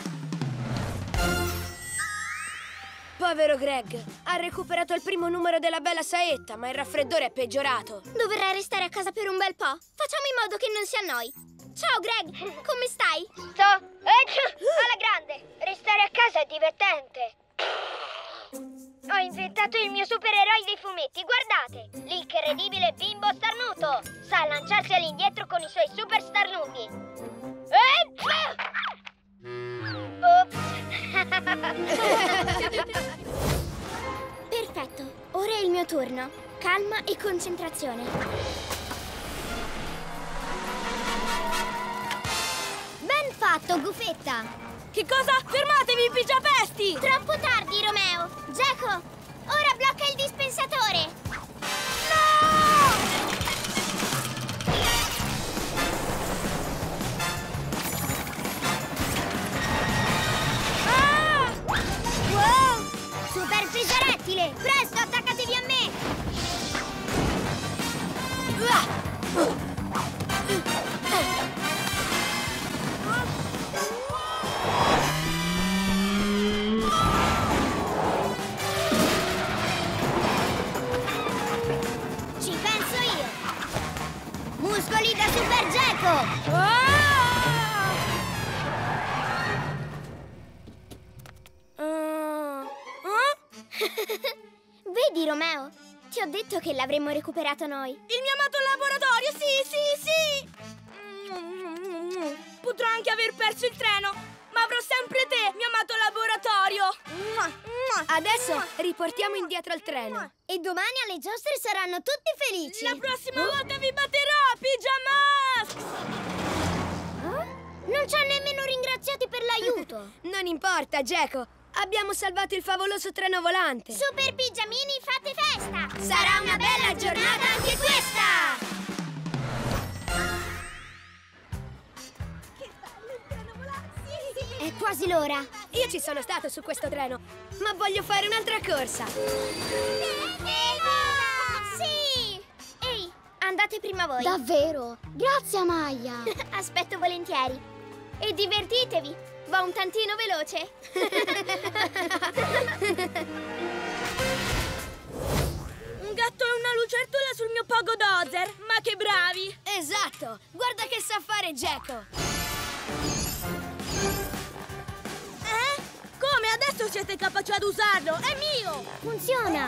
Povero Greg, ha recuperato il primo numero della bella saetta, ma il raffreddore è peggiorato. Dovrà restare a casa per un bel po'. Facciamo in modo che non si annoi. Ciao Greg, come stai? Sto alla grande. Restare a casa è divertente. Ho inventato il mio supereroe dei fumetti, guardate! L'incredibile Bimbo Starnuto! Sa lanciarsi all'indietro con i suoi super starnughi. Ops! Perfetto, ora è il mio turno. Calma e concentrazione. Ben fatto, Gufetta! Che cosa? Fermatevi, pigiapesti! Troppo tardi, Romeo! Geco, ora blocca il dispensatore! Wow! Super pigiarettile! Presto, attaccatevi a me! Ci penso io! Muscoli da Super Geco! Vedi, Romeo? Ti ho detto che l'avremmo recuperato noi. Il mio amato laboratorio, sì! Potrò anche aver perso il treno, ma avrò sempre te, mio amato laboratorio! Adesso riportiamo indietro al treno. E domani alle giostre saranno tutti felici. La prossima volta vi batterò, Pigiamasks! Non ci ha nemmeno ringraziati per l'aiuto. Non importa, Geco. Abbiamo salvato il favoloso treno volante. Super pigiamini, fate festa! Sarà una bella giornata anche questa! È quasi l'ora. Io ci sono stato su questo treno, ma voglio fare un'altra corsa. Sì! Ehi, andate prima voi. Davvero? Grazie, Amaya. Aspetto volentieri. E divertitevi. Va un tantino veloce. Un gatto e una lucertola sul mio Pogo Dozer. Ma che bravi! Esatto! Guarda che sa fare Geco! Come? Adesso siete capaci ad usarlo? È mio! Funziona.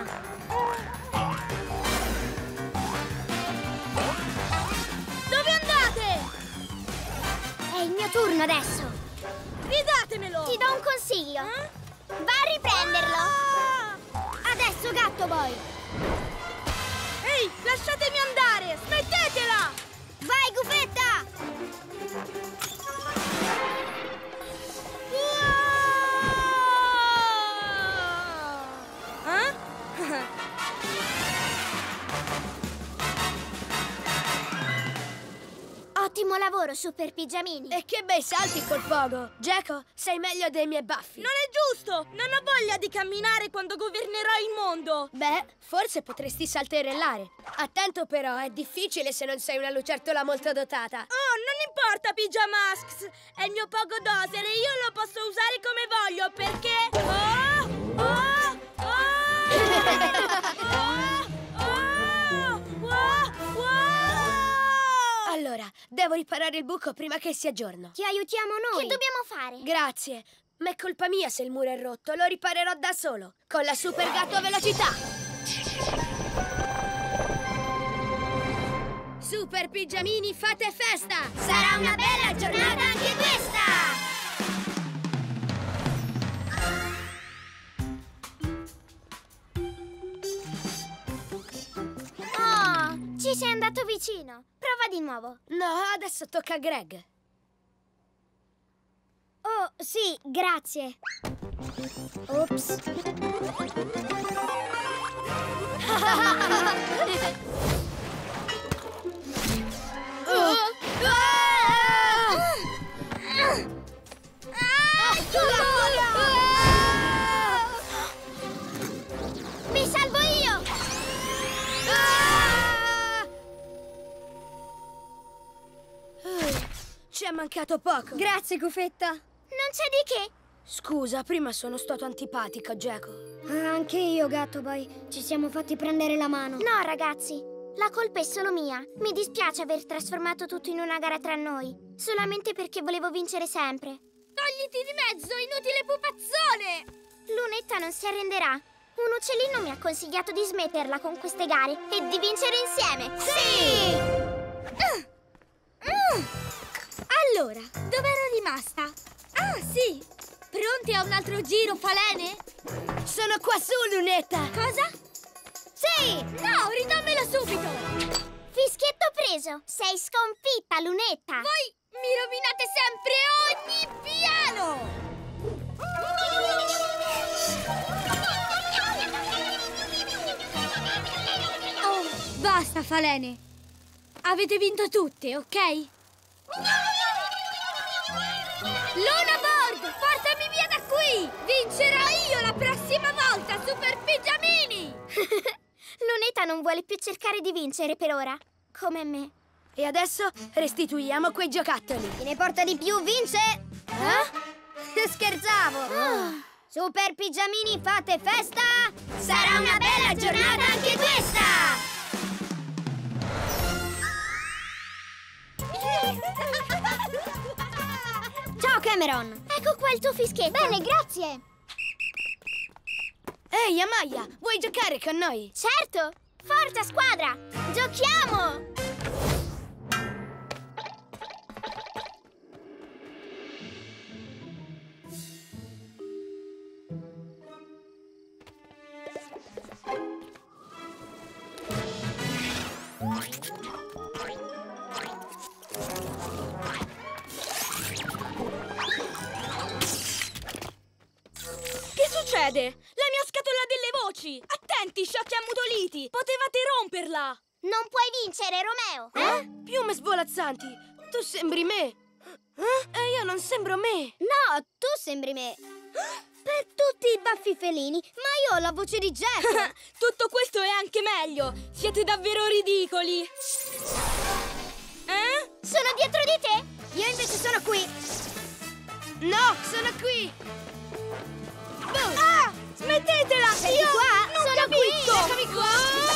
Dove andate? È il mio turno adesso. Ridatemelo! Ti do un consiglio. Va a riprenderlo. Adesso, Gatto Boy. Ehi, lasciatemi andare! Smettetela! Vai, Gufetta! Ottimo lavoro, Super Pigiamini. E che bei salti col pogo! Geco, sei meglio dei miei baffi. Non è giusto! Non ho voglia di camminare quando governerò il mondo! Beh, forse potresti salterellare. Attento però, è difficile se non sei una lucertola molto dotata. Oh, non importa, Pigiamasks! È il mio Pogo Dozer e io lo posso usare come voglio perché... Allora, devo riparare il buco prima che sia giorno. Ti aiutiamo noi. Che dobbiamo fare? Grazie. Ma è colpa mia se il muro è rotto. Lo riparerò da solo, con la Super Gatto Velocità. Super Pigiamini, fate festa! Sarà una bella giornata anche questa! Oh, ci sei andato vicino. Prova di nuovo. No, adesso tocca a Greg. Oh, sì, grazie. Ops. Mi salvo io! Ci è mancato poco. Grazie, Gufetta. Non c'è di che. Scusa, prima sono stato antipatico, Geco. Anche io, Gatto Boy. Ci siamo fatti prendere la mano. No, ragazzi, la colpa è solo mia. Mi dispiace aver trasformato tutto in una gara tra noi, solamente perché volevo vincere sempre. Togliti di mezzo, inutile pupazzone! Lunetta non si arrenderà. Un uccellino mi ha consigliato di smetterla con queste gare e di vincere insieme. Sì! Allora, dove ero rimasta? Ah, sì! Pronti a un altro giro, falene? Sono qua su, Lunetta! Cosa? Sì! No, ridammelo subito! Fischietto preso! Sei sconfitta, Lunetta! Voi mi rovinate sempre ogni piano! Oh, basta, falene. Avete vinto tutte, ok? Luna Board, portami via da qui! Vincerò io la prossima volta, Super Pigiamini! Lunetta non vuole più cercare di vincere per ora, come me. E adesso restituiamo quei giocattoli. Chi ne porta di più vince! Scherzavo! Super Pigiamini, fate festa! Sarà una bella giornata anche questa! Ciao Cameron! Ecco qua il tuo fischetto. Bene, grazie! Ehi, Amaya, vuoi giocare con noi? Certo! Forza squadra! Giochiamo! Che succede? La mia scatola delle voci! Attenti, sciocchi ammutoliti! Potevate romperla! Non puoi vincere, Romeo! Piume svolazzanti! Tu sembri me! E io non sembro me! No, tu sembri me! Per tutti i baffi felini, ma io ho la voce di Jack! Tutto questo è anche meglio! Siete davvero ridicoli! Sono dietro di te! Io invece sono qui! No, sono qui! Ah! Smettetela! Senti Io qua, non sono capisco! qui! Eccomi qua!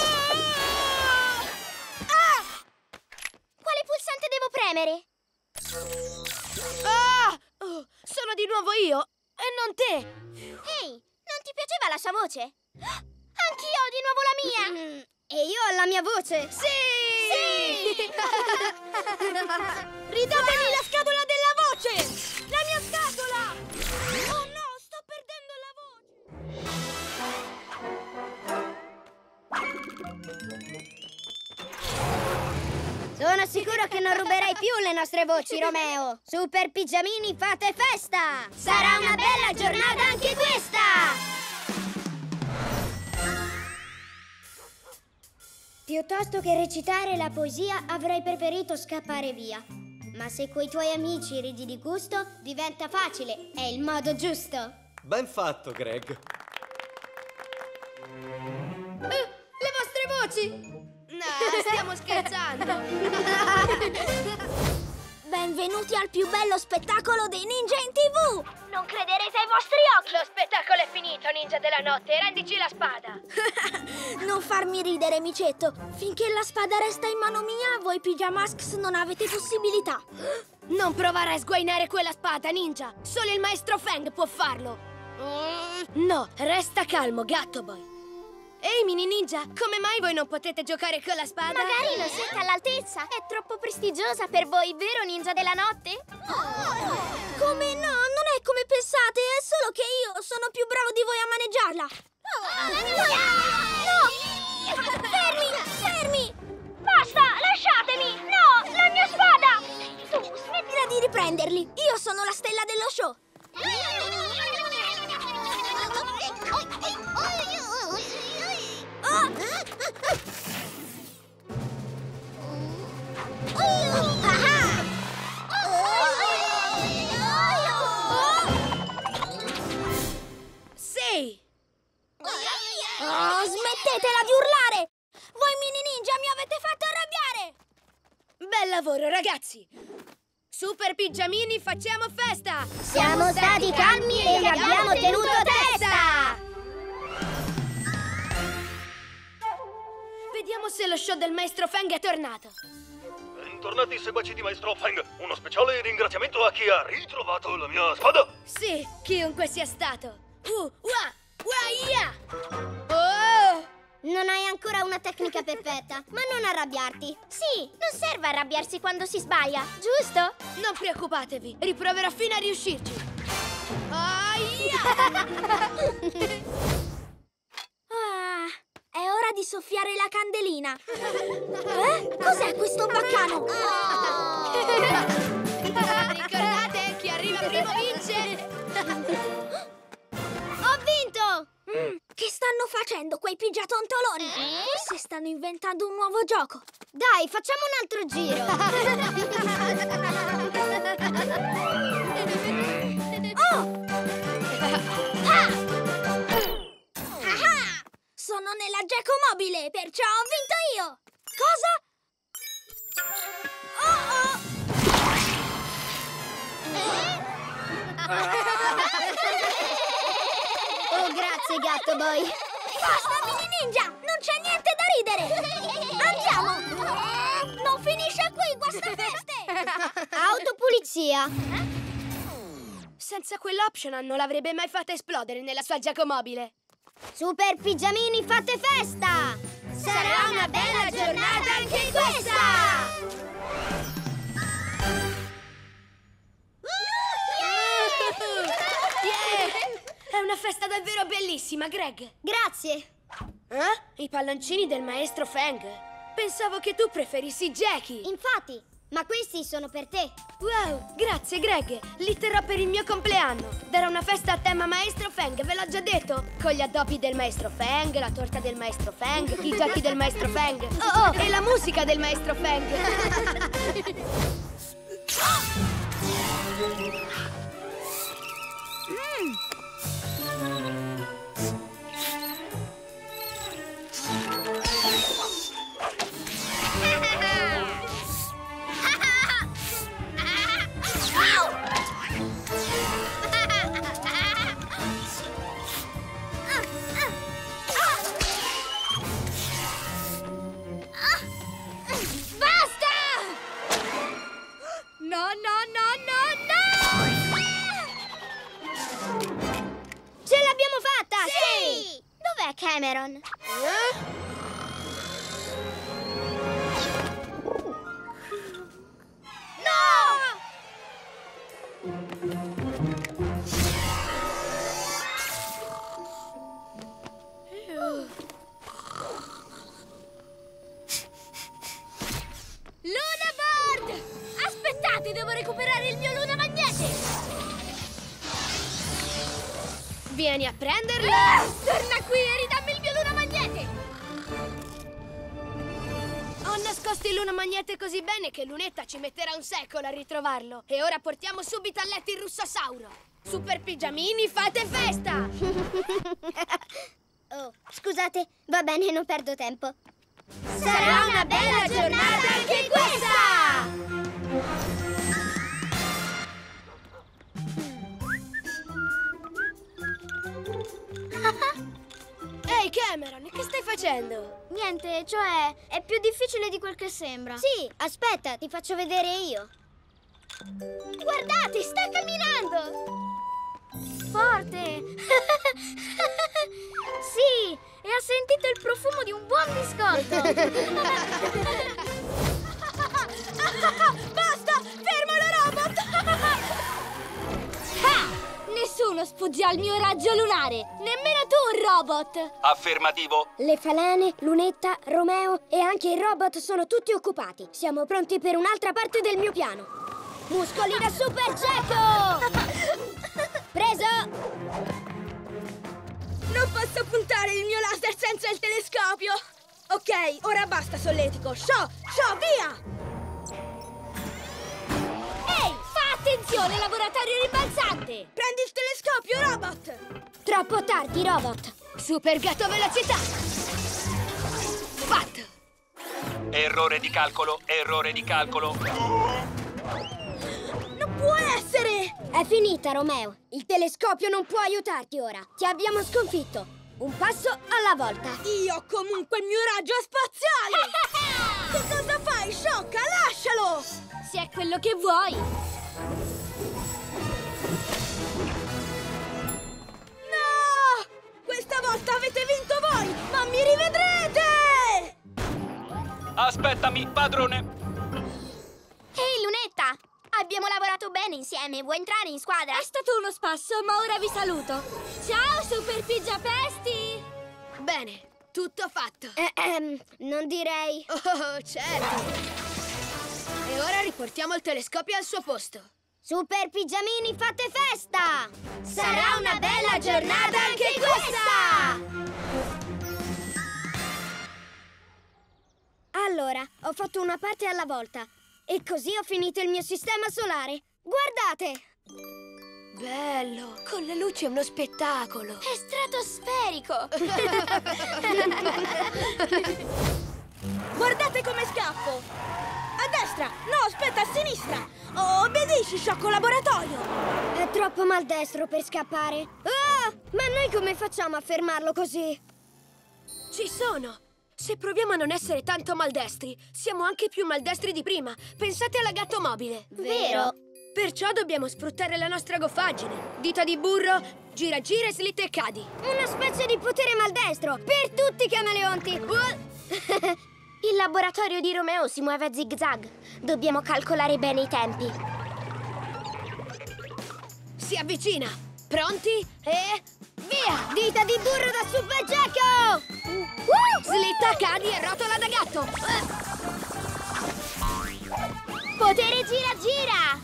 Quale pulsante devo premere? Ah! Oh, sono di nuovo io! E non te! Ehi, non ti piaceva la sua voce? Anch'io ho di nuovo la mia! E io ho la mia voce! Sì! Ridatemi la scatola della voce! La mia scatola! Oh no, sto perdendo la voce! Sono sicuro che non ruberai più le nostre voci, Romeo! Super Pigiamini, fate festa! Sarà una bella giornata anche questa! Piuttosto che recitare la poesia, avrei preferito scappare via. Ma se coi tuoi amici ridi di gusto, diventa facile. È il modo giusto. Ben fatto, Greg. Le vostre voci! No, stiamo scherzando! Benvenuti al più bello spettacolo dei ninja in TV! Non crederete ai vostri occhi! Lo spettacolo è finito, ninja della notte! Rendici la spada! Non farmi ridere, micetto! Finché la spada resta in mano mia, voi Pijamasks non avete possibilità! Non provare a sguainare quella spada, ninja! Solo il maestro Feng può farlo! No, resta calmo, gatto boy! Ehi, mini ninja, come mai voi non potete giocare con la spada? Magari non siete all'altezza! È troppo prestigiosa per voi, vero ninja della notte? Come no? Non è come pensate, è solo che io sono più bravo di voi a maneggiarla! No! Fermi! Fermi! Basta! Lasciatemi! No! La mia spada! Tu, smettila di riprenderli! Io sono la stella dello show! Sì! Oh, smettetela di urlare! Voi mini ninja mi avete fatto arrabbiare! Bel lavoro, ragazzi! Super Pigiamini, facciamo festa! Siamo stati calmi e abbiamo tenuto testa! Vediamo se lo show del maestro Feng è tornato. Bentornati seguaci di Maestro Feng. Uno speciale ringraziamento a chi ha ritrovato la mia spada. Sì, chiunque sia stato. Ya! Oh! Non hai ancora una tecnica perfetta, ma non arrabbiarti. Sì, non serve arrabbiarsi quando si sbaglia, giusto? Non preoccupatevi, riproverò fino a riuscirci. Aia! È ora di soffiare la candelina. Cos'è questo baccano? Ricordate, chi arriva primo vince! Che stanno facendo quei pigiatontoloni? Forse stanno inventando un nuovo gioco. Dai, facciamo un altro giro. Oh! Ah! Sono nella Giacomobile, perciò ho vinto io! Cosa? Oh, grazie, Gatto Boy. Basta, mini ninja! Non c'è niente da ridere! Andiamo! Non finisce qui, guastafeste! Autopulizia. Senza quell'optional non l'avrebbe mai fatta esplodere nella sua Giacomobile. Super pigiamini, fate festa! Sarà una bella giornata anche questa! È una festa davvero bellissima, Greg. Grazie. I palloncini del maestro Feng. Pensavo che tu preferissi Jackie. Infatti, ma questi sono per te. Wow, grazie Greg. Li terrò per il mio compleanno. Darò una festa a tema maestro Feng, ve l'ho già detto. Con gli addobbi del maestro Feng, la torta del maestro Feng, i giochi del maestro Feng. Oh, e la musica del maestro Feng. Ce l'abbiamo fatta! Sì! Dov'è Cameron? Lunabird! Aspettate, devo recuperare il mio Luna Magnete! Vieni a prenderlo! Torna qui e ridammi il mio Luna Magnete! Ho nascosto il Luna Magnete così bene che Lunetta ci metterà un secolo a ritrovarlo. E ora portiamo subito a letto il Russosauro. Super pigiamini, fate festa! Oh, scusate, va bene, non perdo tempo. Sarà una bella giornata anche questa! Ehi Cameron, che stai facendo? Niente, cioè, è più difficile di quel che sembra. Sì, aspetta, ti faccio vedere io. Guardate, sta camminando! Forte! Sì, e ha sentito il profumo di un buon biscotto. Basta! Fermalo, robot! Nessuno sfugge al mio raggio lunare! Nemmeno tu, robot! Affermativo. Le falene, Lunetta, Romeo e anche il robot sono tutti occupati. Siamo pronti per un'altra parte del mio piano. Muscoli da Super Gecko! Preso! Non posso puntare il mio laser senza il telescopio! Ok, ora basta solletico! Show, via! Ehi, fa attenzione, laboratorio rimbalzante! Prendi il telescopio, robot! Troppo tardi, robot! Super gatto velocità! Fatto! Errore di calcolo, errore di calcolo. Non può essere! È finita, Romeo. Il telescopio non può aiutarti ora. Ti abbiamo sconfitto. Un passo alla volta. Io ho comunque il mio raggio spaziale! Che cosa fai, sciocca? Lascialo! Se è quello che vuoi! No! Questa volta avete vinto voi! Ma mi rivedrete! Aspettami, padrone. Ehi, Lunetta! Abbiamo lavorato bene insieme, vuoi entrare in squadra? È stato uno spasso, ma ora vi saluto. Ciao, Super Pigiapesti! Bene, tutto fatto. Non direi. Oh, certo. E ora riportiamo il telescopio al suo posto. Super pigiamini, fate festa! Sarà una bella giornata anche questa! Ho fatto una parte alla volta. E così ho finito il mio sistema solare. Guardate! Bello! Con le luci è uno spettacolo! È stratosferico! Guardate come scappo! A destra! No, aspetta, a sinistra! Oh, obbedisci, sciocco laboratorio! È troppo maldestro per scappare. Ah! Ma noi come facciamo a fermarlo così? Ci sono! Se proviamo a non essere tanto maldestri, siamo anche più maldestri di prima. Pensate alla gatto mobile. Vero? Perciò dobbiamo sfruttare la nostra goffaggine. Dita di burro, gira gira e slitta e cadi. Una specie di potere maldestro per tutti i camaleonti. Il laboratorio di Romeo si muove a zig-zag. Dobbiamo calcolare bene i tempi. Si avvicina. Pronti? E via! Dita di burro da Super Gecko! Slitta, cadi e rotola da gatto. Potere gira-gira!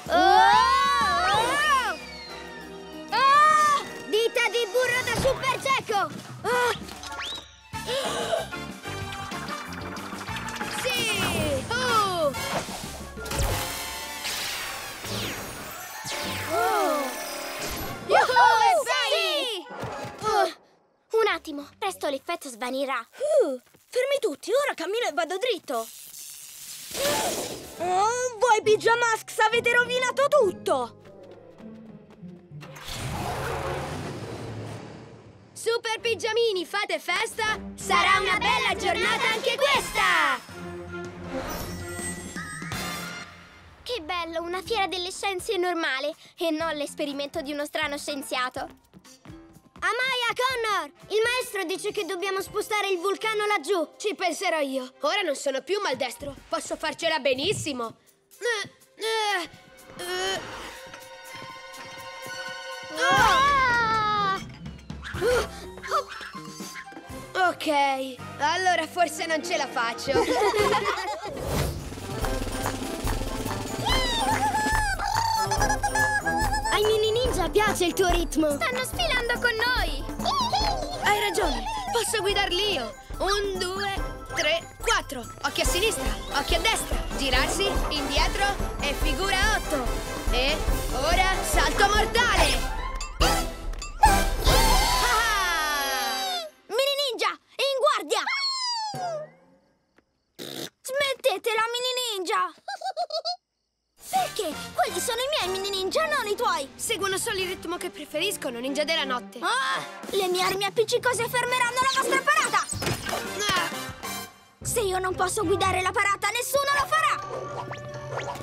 Dita di burro da Super Gecko! Sì! Un attimo, presto l'effetto svanirà. Fermi tutti, ora cammino e vado dritto. Oh, voi Pijamasks avete rovinato tutto! Super pigiamini, fate festa! Sarà una bella giornata anche questa! Che bello, una fiera delle scienze normale e non l'esperimento di uno strano scienziato. Amaya, Connor! Il maestro dice che dobbiamo spostare il vulcano laggiù. Ci penserò io. Ora non sono più maldestro. Posso farcela benissimo. Ok, allora forse non ce la faccio. Ai mini ninja piace il tuo ritmo. Stanno sfilando con noi! Hai ragione, posso guidarli io. 1, 2, 3, 4. Occhi a sinistra, occhi a destra. Girarsi, indietro e figura 8. E ora salto mortale. Mini ninja, in guardia! Smettetela, mini ninja! Perché? Quelli sono i miei mini ninja, non i tuoi! Seguono solo il ritmo che preferiscono, ninja della notte. Le mie armi appiccicose fermeranno la vostra parata! Se io non posso guidare la parata, nessuno lo farà!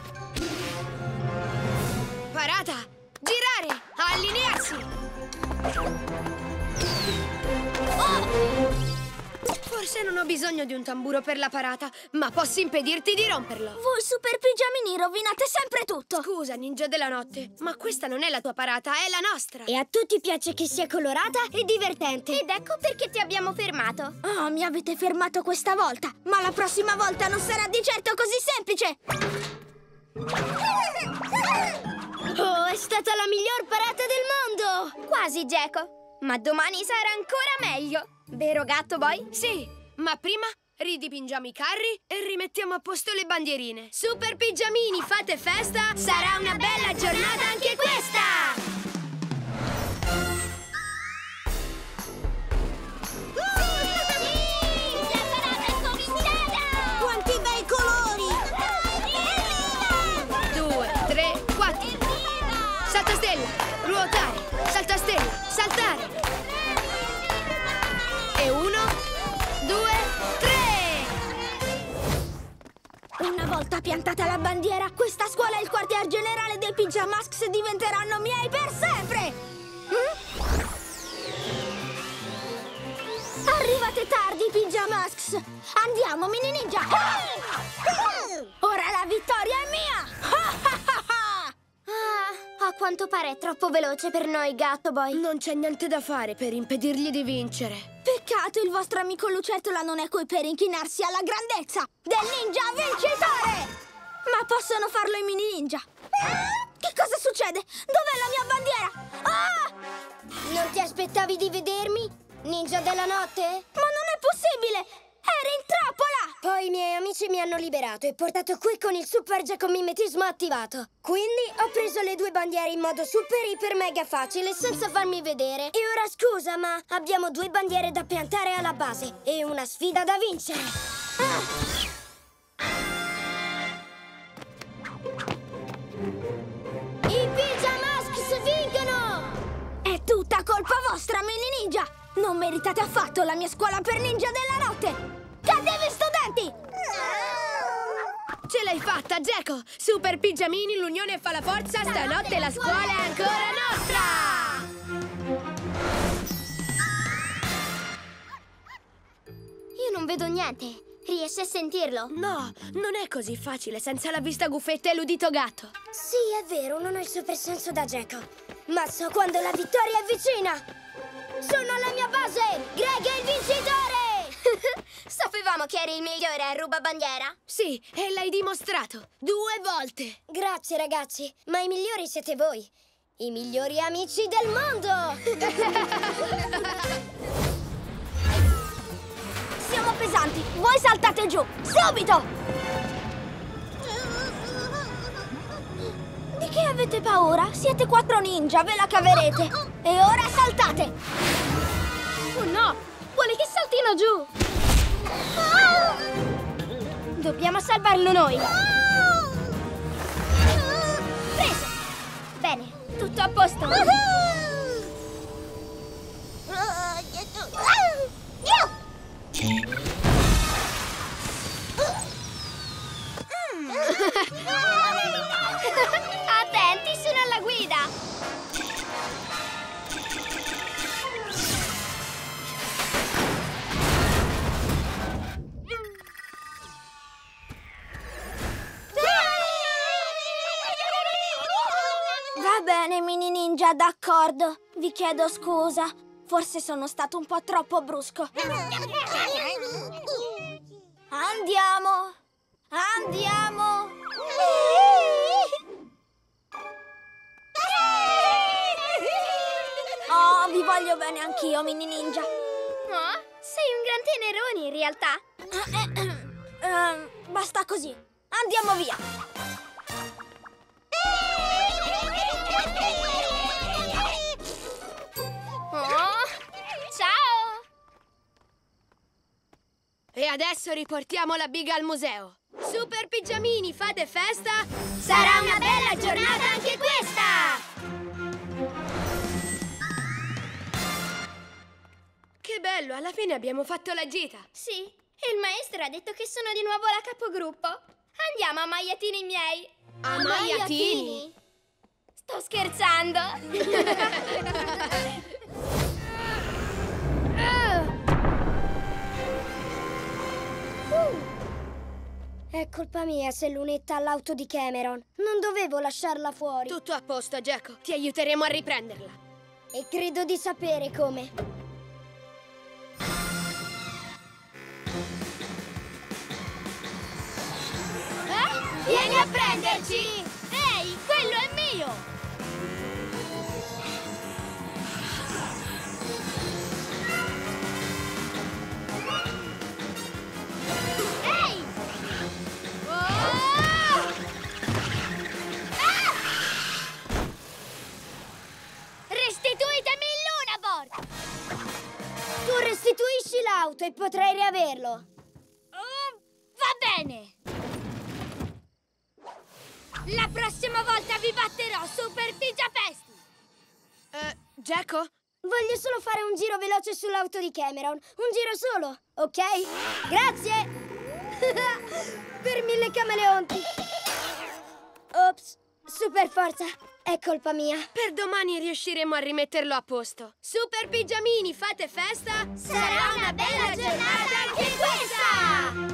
Parata! Girare! Allinearsi! Forse non ho bisogno di un tamburo per la parata, ma posso impedirti di romperlo. Voi super pigiamini rovinate sempre tutto! Scusa, ninja della notte, ma questa non è la tua parata, è la nostra. E a tutti piace che sia colorata e divertente. Ed ecco perché ti abbiamo fermato. Oh, mi avete fermato questa volta, ma la prossima volta non sarà di certo così semplice! Oh, è stata la miglior parata del mondo! Quasi, Gecko, ma domani sarà ancora meglio! Vero, Gatto Boy? Sì, ma prima ridipingiamo i carri e rimettiamo a posto le bandierine. Super pigiamini, fate festa! Sarà una bella giornata anche questa! La parata è cominciata! Quanti bei colori! 2, 3, 4. Salta stella, ruotare, salta stella, saltare. E 1, 2, 3. Una volta piantata la bandiera, questa scuola e il quartier generale dei Pijamasks diventeranno miei per sempre! Arrivate tardi, Pijamasks! Andiamo, mini ninja! Ora la vittoria è mia! A quanto pare è troppo veloce per noi, Gatto Boy. Non c'è niente da fare per impedirgli di vincere. Peccato, il vostro amico Lucertola non è qui per inchinarsi alla grandezza del ninja vincitore! Ma possono farlo i mini ninja. Che cosa succede? Dov'è la mia bandiera? Non ti aspettavi di vedermi? Ninja della notte? Ma non è possibile! Era in trappola! Poi i miei amici mi hanno liberato e portato qui con il super giacomimetismo attivato. Quindi ho preso le 2 bandiere in modo super iper mega facile senza farmi vedere. E ora scusa, ma abbiamo 2 bandiere da piantare alla base e una sfida da vincere. I Pyjamasks vincono! È tutta colpa vostra, mini ninja! Non meritate affatto la mia scuola per ninja della notte! Cattivi studenti! Ce l'hai fatta, Geco! Super Pigiamini, l'unione fa la forza, stanotte la scuola è ancora nostra! Io non vedo niente. Riesci a sentirlo? No, non è così facile senza la vista guffetta e l'udito gatto. Sì, è vero, non ho il super senso da Geco. Ma so quando la vittoria è vicina! Sono alla mia base! Greg è il vincitore! Sapevamo che eri il migliore a rubabandiera? Sì, e l'hai dimostrato 2 volte. Grazie, ragazzi. Ma i migliori siete voi. I migliori amici del mondo! Siamo pesanti! Voi saltate giù! Subito! Di che avete paura? Siete 4 ninja, ve la caverete! E ora saltate! Oh no! Vuole che saltino giù! Dobbiamo salvarlo noi! Preso! Bene, tutto a posto! Attenti, sono alla guida! Va bene, mini ninja, d'accordo. Vi chiedo scusa. Forse sono stato un po' troppo brusco. Andiamo! Andiamo! Oh, vi voglio bene anch'io, mini ninja. Oh, sei un gran tenerone in realtà. Basta così. Andiamo via. Oh, ciao! E adesso riportiamo la biga al museo. Super Pigiamini, fate festa! Sarà una bella giornata anche questa! Che bello, alla fine abbiamo fatto la gita. Sì, e il maestro ha detto che sono di nuovo la capogruppo. Andiamo a Maiatini miei. A Maiatini? Sto scherzando. È colpa mia se Lunetta ha l'auto di Cameron. Non dovevo lasciarla fuori. Tutto a posto, Geco. Ti aiuteremo a riprenderla. E credo di sapere come. Vieni a prenderci! Ehi, quello è mio! Ehi! Oh! Ah! Restituitemi il Lunaboard! Tu restituisci l'auto e potrai riaverlo. Va bene! La prossima volta vi batterò, Super Pigiafest! Geco? Voglio solo fare un giro veloce sull'auto di Cameron. Un giro solo, ok? Grazie! Per 1000 camaleonti! Ops, super forza, è colpa mia. Per domani riusciremo a rimetterlo a posto. Super Pigiamini, fate festa! Sarà una bella giornata anche questa!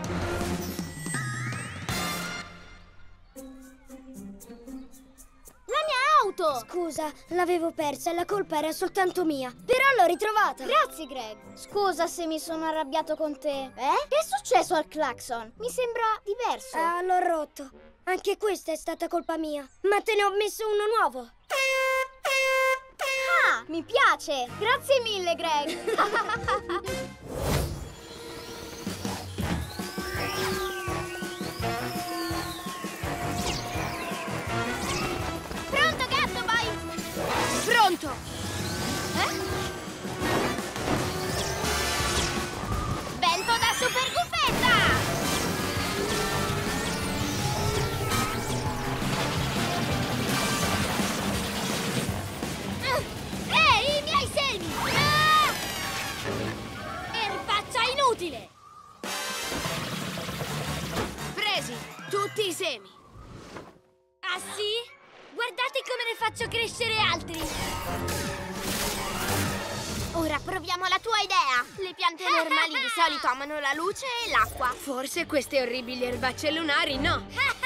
La mia auto! Scusa, l'avevo persa e la colpa era soltanto mia. Però l'ho ritrovata. Grazie, Greg. Scusa se mi sono arrabbiato con te. Che è successo al clacson? Mi sembra diverso. Ah, l'ho rotto. Anche questa è stata colpa mia. Ma te ne ho messo uno nuovo. Ah, mi piace. Grazie mille, Greg. inutile! Presi tutti i semi. Ah sì? Guardate come ne faccio crescere altri! Ora proviamo la tua idea! Le piante normali di solito amano la luce e l'acqua. Forse queste orribili erbacce lunari no.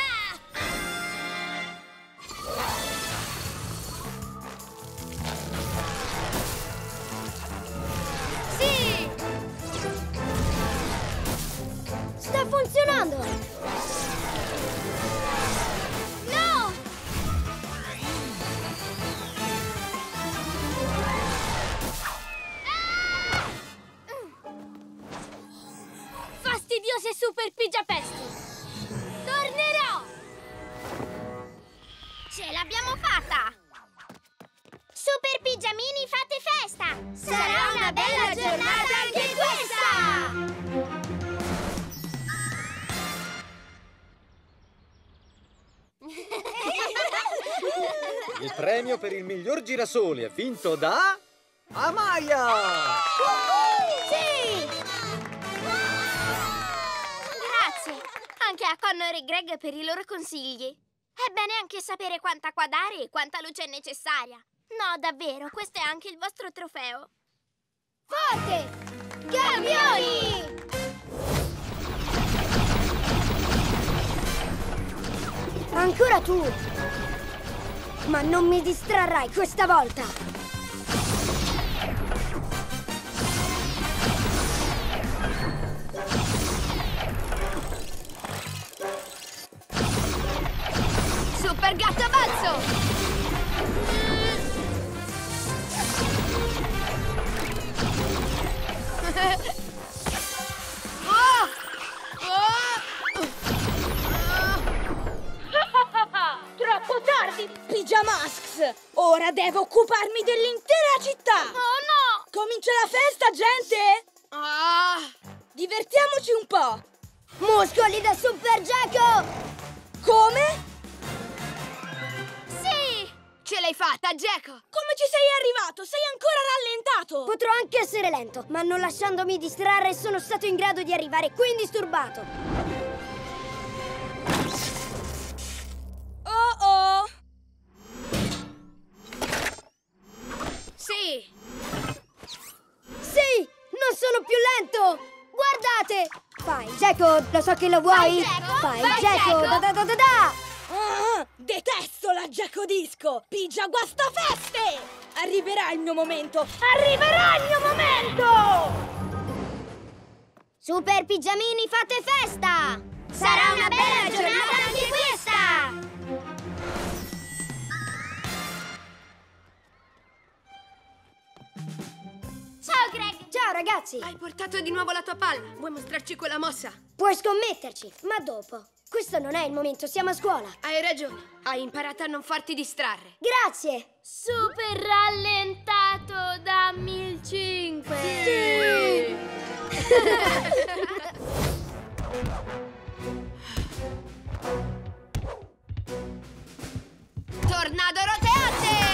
Sì! Sta funzionando! No! Fastidiose super pigiapesti! Tornerò! Ce l'abbiamo fatta! Super pigiamini, fate festa! Sarà una bella giornata anche questa! Il premio per il miglior girasole è vinto da... Amaya! Sì! Grazie! Anche a Connor e Greg per i loro consigli. È bene anche sapere quanta acqua dare e quanta luce è necessaria. No, davvero, questo è anche il vostro trofeo. Forte! Campioni! Ancora tu! Ma non mi distrarrai questa volta! Super gatto avanzo! Troppo tardi, Pijamasks! Ora devo occuparmi dell'intera città! Oh no! Comincia la festa, gente! Divertiamoci un po'! Muscoli da Super Gecko! Come? Sì! Ce l'hai fatta, Gecko! Come ci sei arrivato? Sei ancora rallentato! Potrò anche essere lento, ma non lasciandomi distrarre sono stato in grado di arrivare qui indisturbato. Oh! Sì! Sì! Non sono più lento! Guardate! Fai, Gecko, lo so che lo vuoi! Vai, Gecko! Gecko! Da da da da da! Detesto la Gecko Disco! Pigia guastafeste! Arriverà il mio momento! Arriverà il mio momento! Super pigiamini, fate festa! Sarà una bella giornata anche questa! Ciao, Greg! Ciao ragazzi! Hai portato di nuovo la tua palla. Vuoi mostrarci quella mossa? Puoi scommetterci, ma dopo. Questo non è il momento, siamo a scuola. Hai ragione. Hai imparato a non farti distrarre. Grazie! Super rallentato, dammi il 5! Sì! Tornado roteante!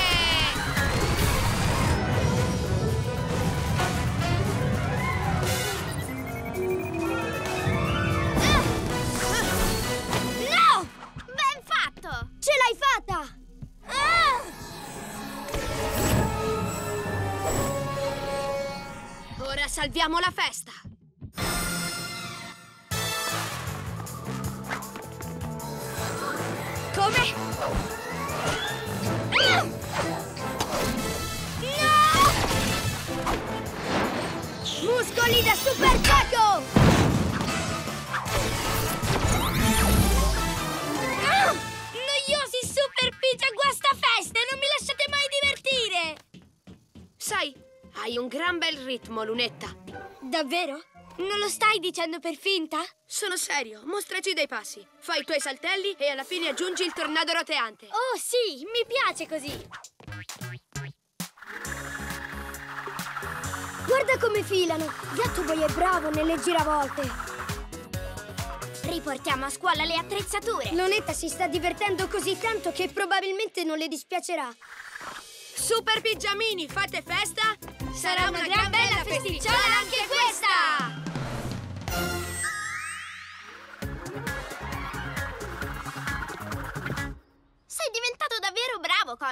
No! Ben fatto! Ce l'hai fatta! Ora salviamo la festa! Come? Muscoli da Super Gecko! Noiosi super pigia guastafeste! Non mi lasciate mai divertire! Sai, hai un gran bel ritmo, Lunetta. Davvero? Non lo stai dicendo per finta? Sono serio, mostraci dei passi. Fai i tuoi saltelli e alla fine aggiungi il tornado roteante. Oh sì, mi piace così! Guarda come filano! Gattoboy è bravo nelle giravolte! Riportiamo a scuola le attrezzature! Lunetta si sta divertendo così tanto che probabilmente non le dispiacerà. Super pigiamini, fate festa? Sarà una gran bella festicciola anche questa!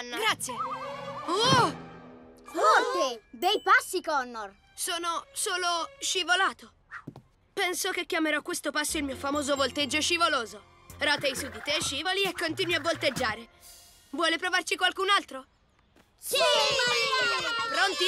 Connor. Grazie. Oh! Forte! Bei passi, Connor! Sono solo scivolato. Penso che chiamerò questo passo il mio famoso volteggio scivoloso. Rotei su di te, scivoli e continui a volteggiare. Vuole provarci qualcun altro? Sì! Pronti?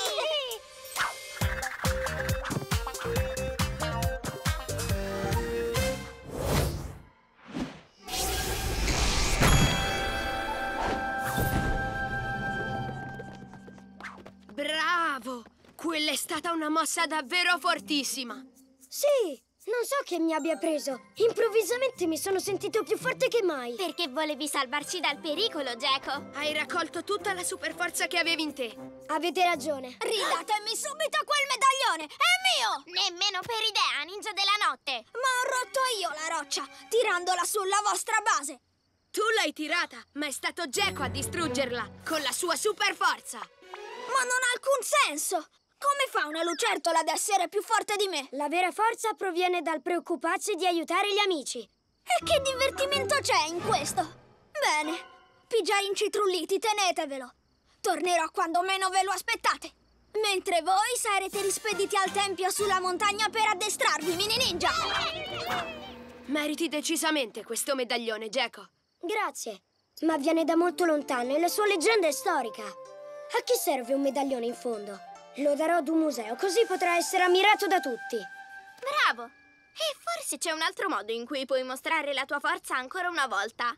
Bravo! Quella è stata una mossa davvero fortissima. Sì! Non so che mi abbia preso. Improvvisamente mi sono sentito più forte che mai. Perché volevi salvarci dal pericolo, Geco. Hai raccolto tutta la superforza che avevi in te. Avete ragione. Ridatemi subito quel medaglione! È mio! Nemmeno per idea, ninja della notte! Ma ho rotto io la roccia, tirandola sulla vostra base! Tu l'hai tirata, ma è stato Geco a distruggerla con la sua superforza. Ma non ha alcun senso! Come fa una lucertola ad essere più forte di me? La vera forza proviene dal preoccuparsi di aiutare gli amici. E che divertimento c'è in questo? Bene, pigiai incitrulliti, tenetevelo. Tornerò quando meno ve lo aspettate. Mentre voi sarete rispediti al tempio sulla montagna per addestrarvi, mini ninja! Meriti decisamente questo medaglione, Geco. Grazie, ma viene da molto lontano e la sua leggenda è storica. A chi serve un medaglione in fondo? Lo darò ad un museo, così potrà essere ammirato da tutti. Bravo! E forse c'è un altro modo in cui puoi mostrare la tua forza ancora una volta.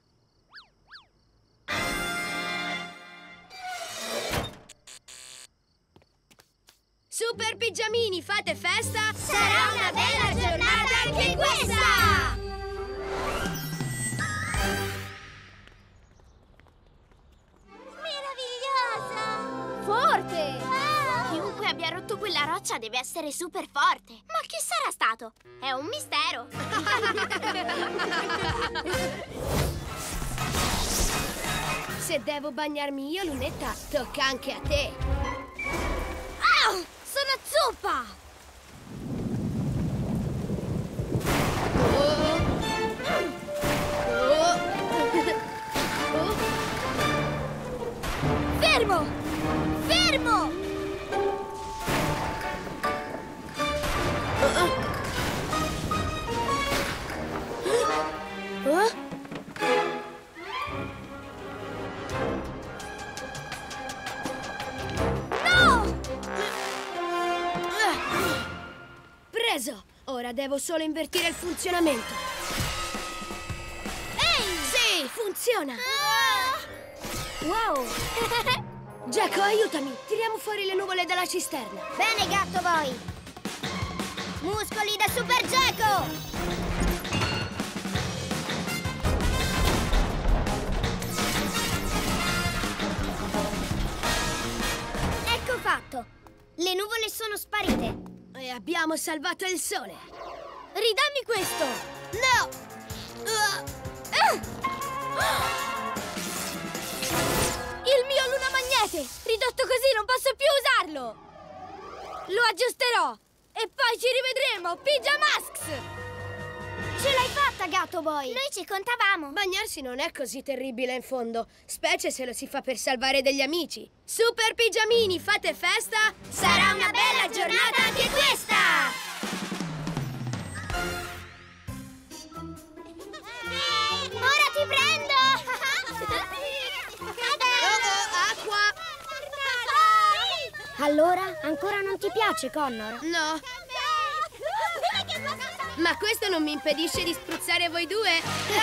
Super pigiamini, fate festa! Sarà una bella giornata anche questa! Meravigliosa! Forte! Chiunque abbia rotto quella roccia deve essere super forte. Ma chi sarà stato? È un mistero. Se devo bagnarmi io, Lunetta, tocca anche a te. Au! Sono zuppa! Fermo! Fermo! Preso! Ora devo solo invertire il funzionamento. Ehi! Sì, funziona! Wow! Geco, aiutami! Tiriamo fuori le nuvole dalla cisterna. Bene, gatto boy! Muscoli da Super Geco! Ecco fatto! Le nuvole sono sparite! E abbiamo salvato il sole! Ridammi questo! No! Il mio lunamagnete! Ridotto così non posso più usarlo! Lo aggiusterò! E poi ci rivedremo! Pijamasks! Ce l'hai fatta, gatto boy! Noi ci contavamo! Bagnarsi non è così terribile in fondo, specie se lo si fa per salvare degli amici. Super pigiamini, fate festa! Sarà una bella giornata anche questa! Ora ti prendo! Acqua! Allora, ancora non ti piace, Connor? No! Ma questo non mi impedisce di spruzzare voi due!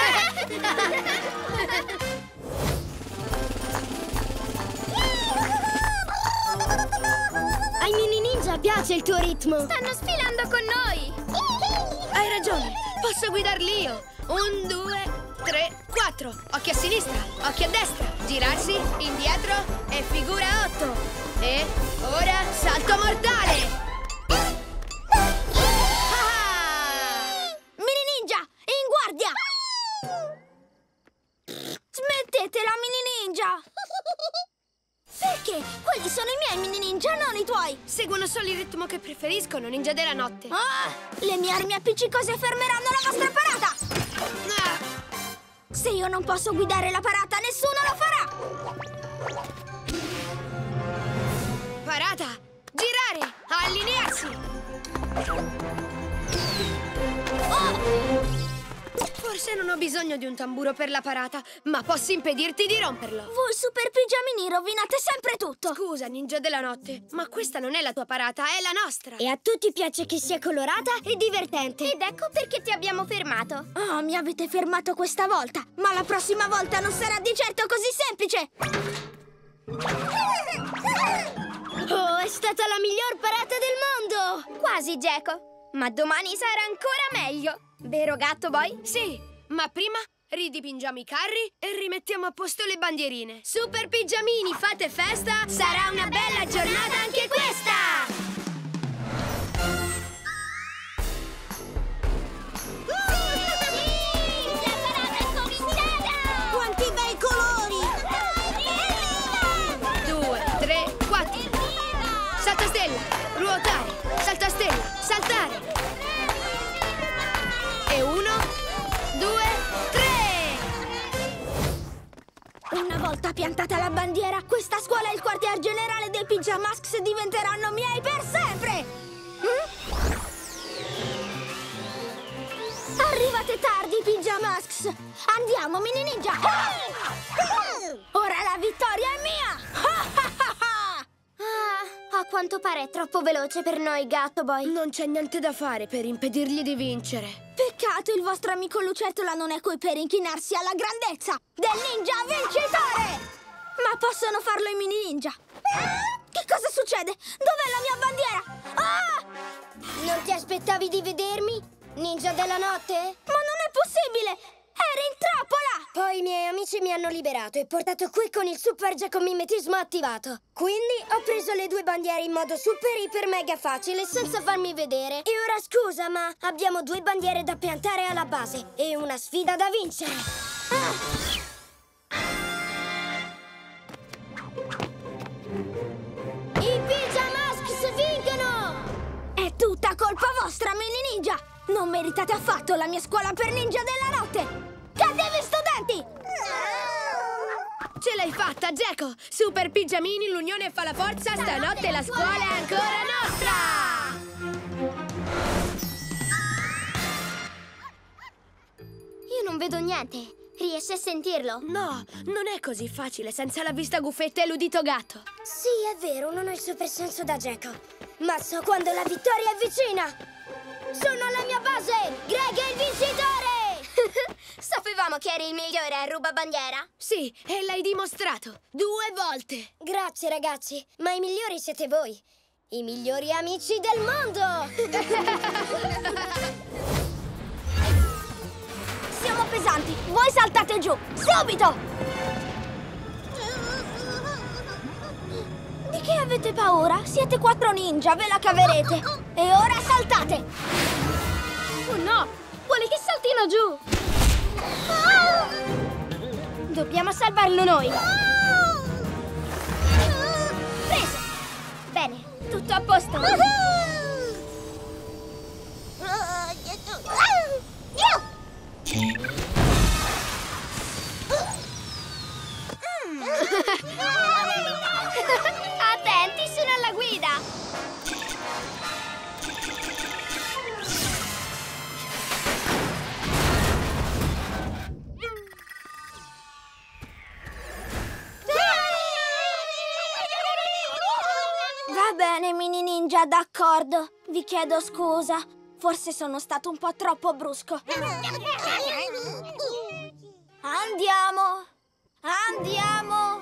Ai mini ninja piace il tuo ritmo! Stanno sfilando con noi! Hai ragione, posso guidarli io! 1, 2, 3, 4! Occhio a sinistra, occhio a destra, girarsi, indietro e figura 8! E ora salto mortale! Mini ninja, in guardia! Smettetela, mini ninja! Perché? Quelli sono i miei mini ninja, non i tuoi! Seguono solo il ritmo che preferiscono, ninja della notte! Ah! Le mie armi appiccicose fermeranno la vostra parata! Ah! Se io non posso guidare la parata, nessuno lo farà! Parata! Girare! Allinearsi! Oh! Forse non ho bisogno di un tamburo per la parata, ma posso impedirti di romperlo. Voi super pigiamini rovinate sempre tutto. Scusa, ninja della notte, ma questa non è la tua parata, è la nostra. E a tutti piace che sia colorata e divertente. Ed ecco perché ti abbiamo fermato. Oh, mi avete fermato questa volta, ma la prossima volta non sarà di certo così semplice. Oh, è stata la miglior parata del mondo! Quasi, Geco. Ma domani sarà ancora meglio. Vero, Gatto Boy? Sì, ma prima ridipingiamo i carri e rimettiamo a posto le bandierine. Super pigiamini, fate festa! Sarà una bella giornata anche questa! Quanti bei colori! 2, 3, 4. Saltastella, ruotare, saltastella, saltare. E 1, 2, 3. Una volta piantata la bandiera, questa scuola e il quartier generale dei Pijamasks diventeranno miei per sempre! Arrivate tardi, Pijamasks! Andiamo, mini ninja! Ora la vittoria è mia! A quanto pare è troppo veloce per noi, Gatto Boy. Non c'è niente da fare per impedirgli di vincere. Peccato il vostro amico Lucertola non è qui per inchinarsi alla grandezza del ninja vincitore! Ma possono farlo i mini ninja. Che cosa succede? Dov'è la mia bandiera? Ah! Non ti aspettavi di vedermi, ninja della notte? Ma non è possibile! Eri in trappola! Poi i miei amici mi hanno liberato e portato qui con il super giacomimetismo attivato. Quindi ho preso le due bandiere in modo super iper mega facile senza farmi vedere. E ora scusa, ma abbiamo due bandiere da piantare alla base e una sfida da vincere. I Pijamasks vincono! È tutta colpa vostra, mini ninja! Non meritate affatto la mia scuola per ninja della notte! Cattivi studenti! Ce l'hai fatta, Geco! Super pigiamini, l'unione fa la forza, stanotte la scuola è ancora nostra! Io non vedo niente. Riesci a sentirlo? No, non è così facile senza la vista guffetta e l'udito gatto. Sì, è vero, non ho il super senso da Geco. Ma so quando la vittoria è vicina! Sono alla mia base! Greg è il vincitore! Sapevamo che eri il migliore a rubabandiera? Sì, e l'hai dimostrato 2 volte. Grazie, ragazzi, ma i migliori siete voi. I migliori amici del mondo! Siamo pesanti, voi saltate giù, subito! Di che avete paura? Siete 4 ninja, ve la caverete! E ora saltate! Oh no! Vuole che saltino giù! Dobbiamo salvarlo noi! Preso! Bene, tutto a posto! Attenti, sono alla guida! Va bene, mini ninja, d'accordo. Vi chiedo scusa. Forse sono stato un po' troppo brusco. Andiamo! Andiamo!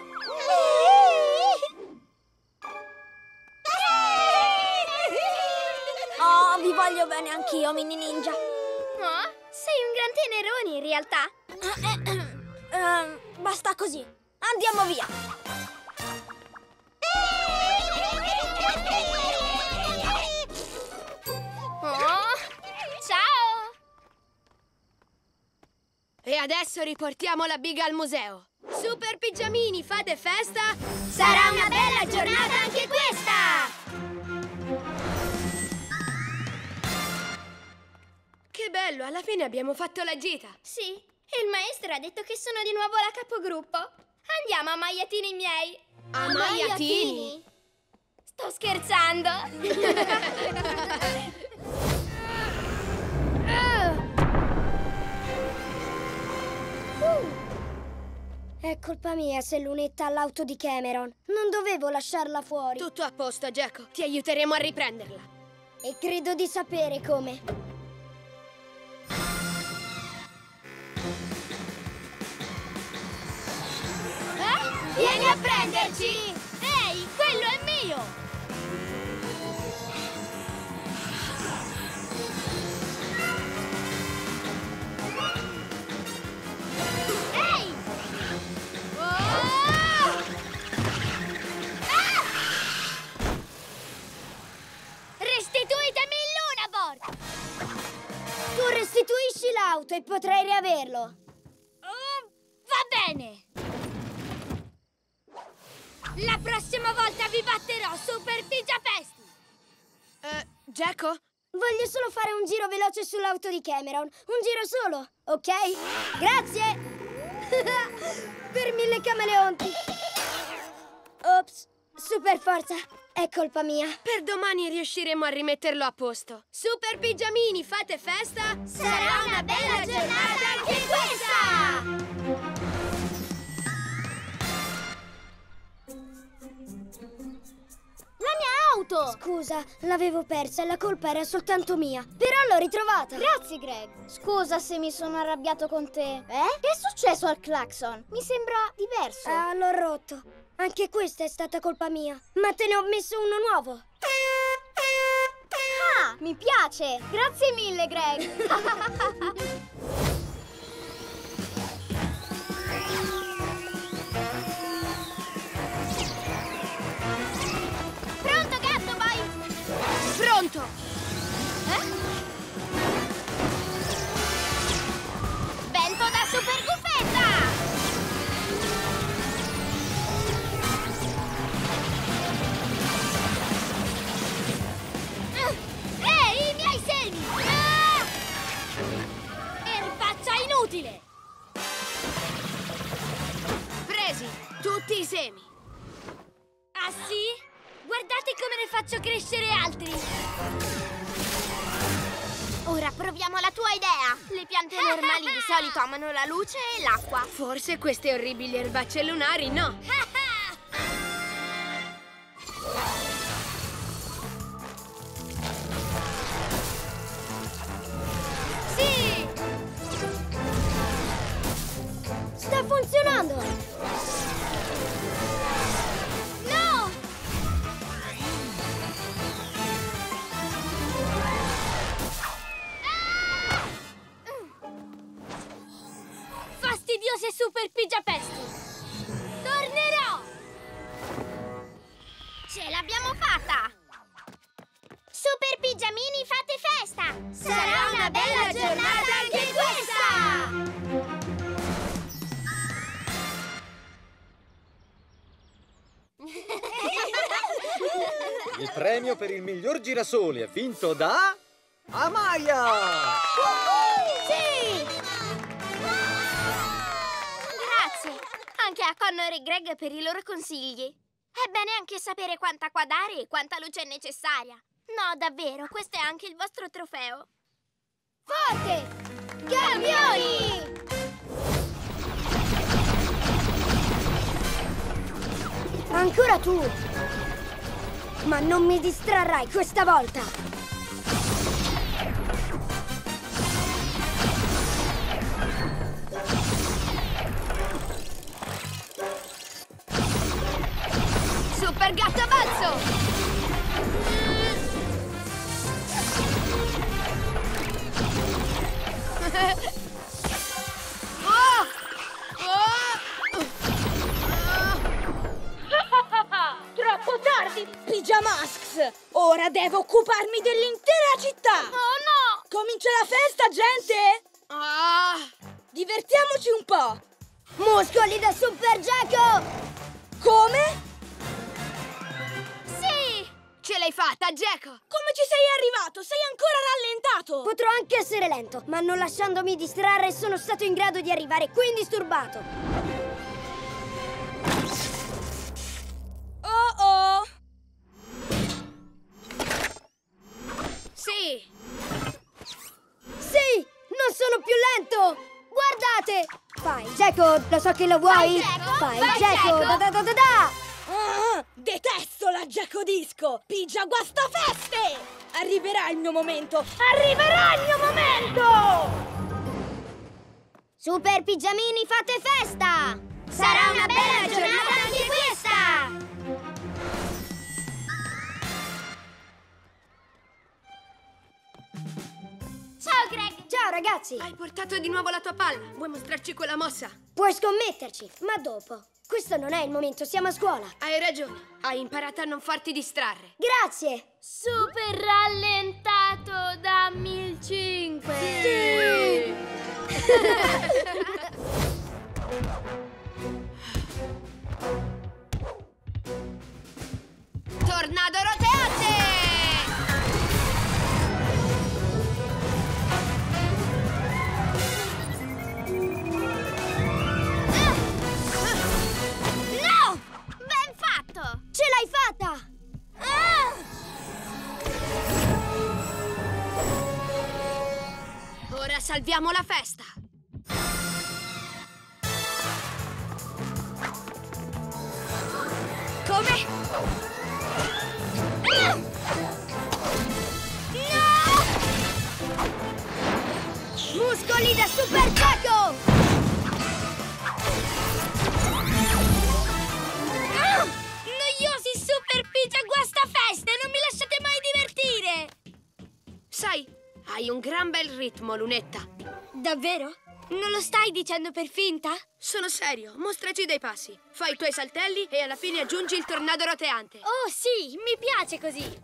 Oh, vi voglio bene anch'io, mini ninja. Oh, sei un gran tenerone in realtà. Basta così. Andiamo via. Oh, ciao! E adesso riportiamo la biga al museo. Super pigiamini, fate festa! Sarà una bella giornata anche questa! Che bello, alla fine abbiamo fatto la gita. Sì, e il maestro ha detto che sono di nuovo la capogruppo. Andiamo a maiatini miei. A maiatini? Sto scherzando. È colpa mia se Lunetta ha l'auto di Cameron. Non dovevo lasciarla fuori. Tutto a posto, Geco. Ti aiuteremo a riprenderla. E credo di sapere come. Vieni a prenderci! Ehi, quello è mio! Ehi! Oh! Ah! Restituitemi il Lunaboard! Tu restituisci l'auto e potrai riaverlo. Va bene! La prossima volta vi batterò, Super Pigiapesti! Geco? Voglio solo fare un giro veloce sull'auto di Cameron. Un giro solo, ok? Grazie! Per 1000 camaleonti! Ops, super forza, è colpa mia. Per domani riusciremo a rimetterlo a posto. Super Pigiamini, fate festa! Sarà una bella giornata anche questa! La mia auto! Scusa, l'avevo persa e la colpa era soltanto mia. Però l'ho ritrovata. Grazie, Greg. Scusa se mi sono arrabbiato con te. Che è successo al clacson? Mi sembra diverso. Ah, l'ho rotto. Anche questa è stata colpa mia. Ma te ne ho messo uno nuovo. Ah, mi piace. Grazie mille, Greg. Pronto! Vento da super gufetta! Ehi, i miei semi! Ah! Erbaccia inutile! Presi, tutti i semi! Ah sì? Guardate come ne faccio crescere altri! Ora proviamo la tua idea. Le piante normali di solito amano la luce e l'acqua. Forse queste orribili erbacce lunari no! Sì! Sta funzionando! No! Fastidiose super pigiapesti! Tornerò! Ce l'abbiamo fatta! Super pigiamini, fate festa! Sarà una bella giornata anche questa! Il premio per il miglior girasole è vinto da... Amaya! Sì! Grazie! Anche a Connor e Greg per i loro consigli. È bene anche sapere quanta acqua dare e quanta luce è necessaria. No, davvero, questo è anche il vostro trofeo. Forte! Campioni! Ancora tu! Ma non mi distrarrai questa volta! Super gatto balzo! Troppo tardi, Pijamasks! Ora devo occuparmi dell'intera città! Oh no! Comincia la festa, gente! Divertiamoci un po'! Muscoli da Super Geco! Come? Sì! Ce l'hai fatta, Geco! Come ci sei arrivato? Sei ancora rallentato! Potrò anche essere lento, ma non lasciandomi distrarre sono stato in grado di arrivare qui indisturbato. Fate! Fai, Geco, lo so che lo vuoi! Fai, Geco! Da! Detesto la Geco Disco! Pigia guastafeste! Arriverà il mio momento! Arriverà il mio momento! Super pigiamini, fate festa! Sarà una bella giornata anche questa! Ciao Greg! Ciao ragazzi! Hai portato di nuovo la tua palla. Vuoi mostrarci quella mossa? Puoi scommetterci, ma dopo. Questo non è il momento, siamo a scuola. Hai ragione. Hai imparato a non farti distrarre. Grazie! Super rallentato, dammi il 5! Sì! Tornado roteante! No! Ben fatto! Ce l'hai fatta! Ora salviamo la festa! Come? Muscoli da Super Geco! Noiosi super pigia guastafeste! Non mi lasciate mai divertire! Sai, hai un gran bel ritmo, Lunetta. Davvero? Non lo stai dicendo per finta? Sono serio, mostraci dei passi. Fai i tuoi saltelli e alla fine aggiungi il tornado roteante. Oh sì, mi piace così!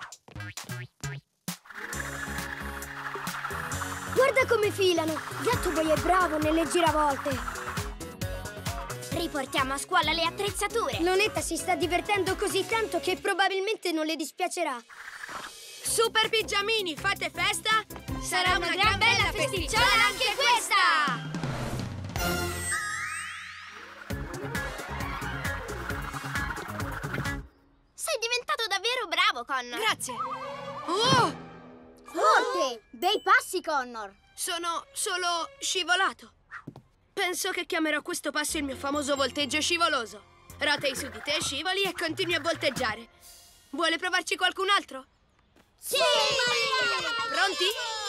Guarda come filano! Gatto Boy è bravo nelle giravolte! Riportiamo a scuola le attrezzature! Lunetta si sta divertendo così tanto che probabilmente non le dispiacerà. Super pigiamini, fate festa? Sarà una gran bella festicciola anche questa! Sei diventato davvero bravo, Connor! Grazie! Oh! Forte! Bei passi, Connor! Sono solo scivolato. Penso che chiamerò questo passo il mio famoso volteggio scivoloso. Rotei su di te, scivoli e continui a volteggiare. Vuole provarci qualcun altro? Sì! Pronti?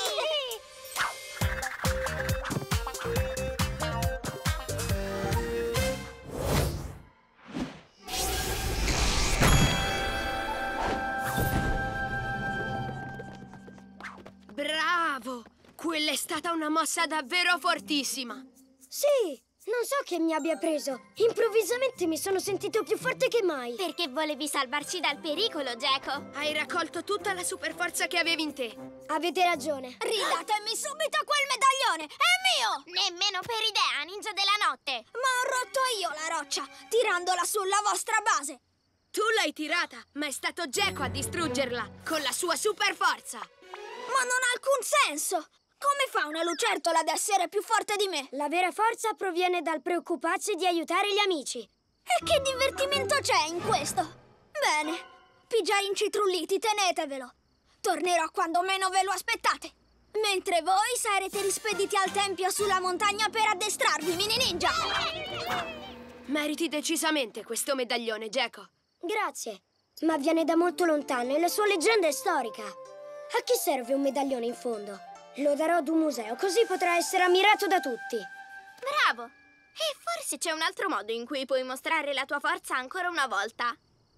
Bravo! Quella è stata una mossa davvero fortissima. Sì, non so che mi abbia preso. Improvvisamente mi sono sentito più forte che mai. Perché volevi salvarci dal pericolo, Geco. Hai raccolto tutta la super forza che avevi in te. Avete ragione. Ridatemi subito quel medaglione! È mio! Nemmeno per idea, ninja della notte! Ma ho rotto io la roccia, tirandola sulla vostra base! Tu l'hai tirata, ma è stato Geco a distruggerla con la sua super forza. Ma non ha alcun senso! Come fa una lucertola ad essere più forte di me? La vera forza proviene dal preoccuparsi di aiutare gli amici. E che divertimento c'è in questo? Bene, pigiai incitrulliti, tenetevelo. Tornerò quando meno ve lo aspettate. Mentre voi sarete rispediti al tempio sulla montagna per addestrarvi, mini ninja! Meriti decisamente questo medaglione, Geco. Grazie, ma viene da molto lontano e la sua leggenda è storica. A chi serve un medaglione in fondo? Lo darò ad un museo, così potrà essere ammirato da tutti. Bravo! E forse c'è un altro modo in cui puoi mostrare la tua forza ancora una volta.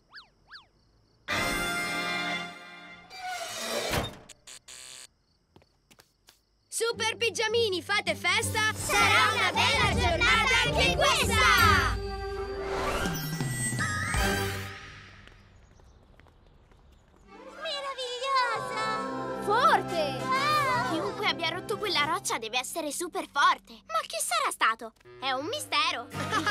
Super pigiamini, fate festa? Sarà una bella giornata anche questa! Meravigliosa! Forte! Chiunque abbia rotto quella roccia deve essere super forte. Ma chi sarà stato? È un mistero.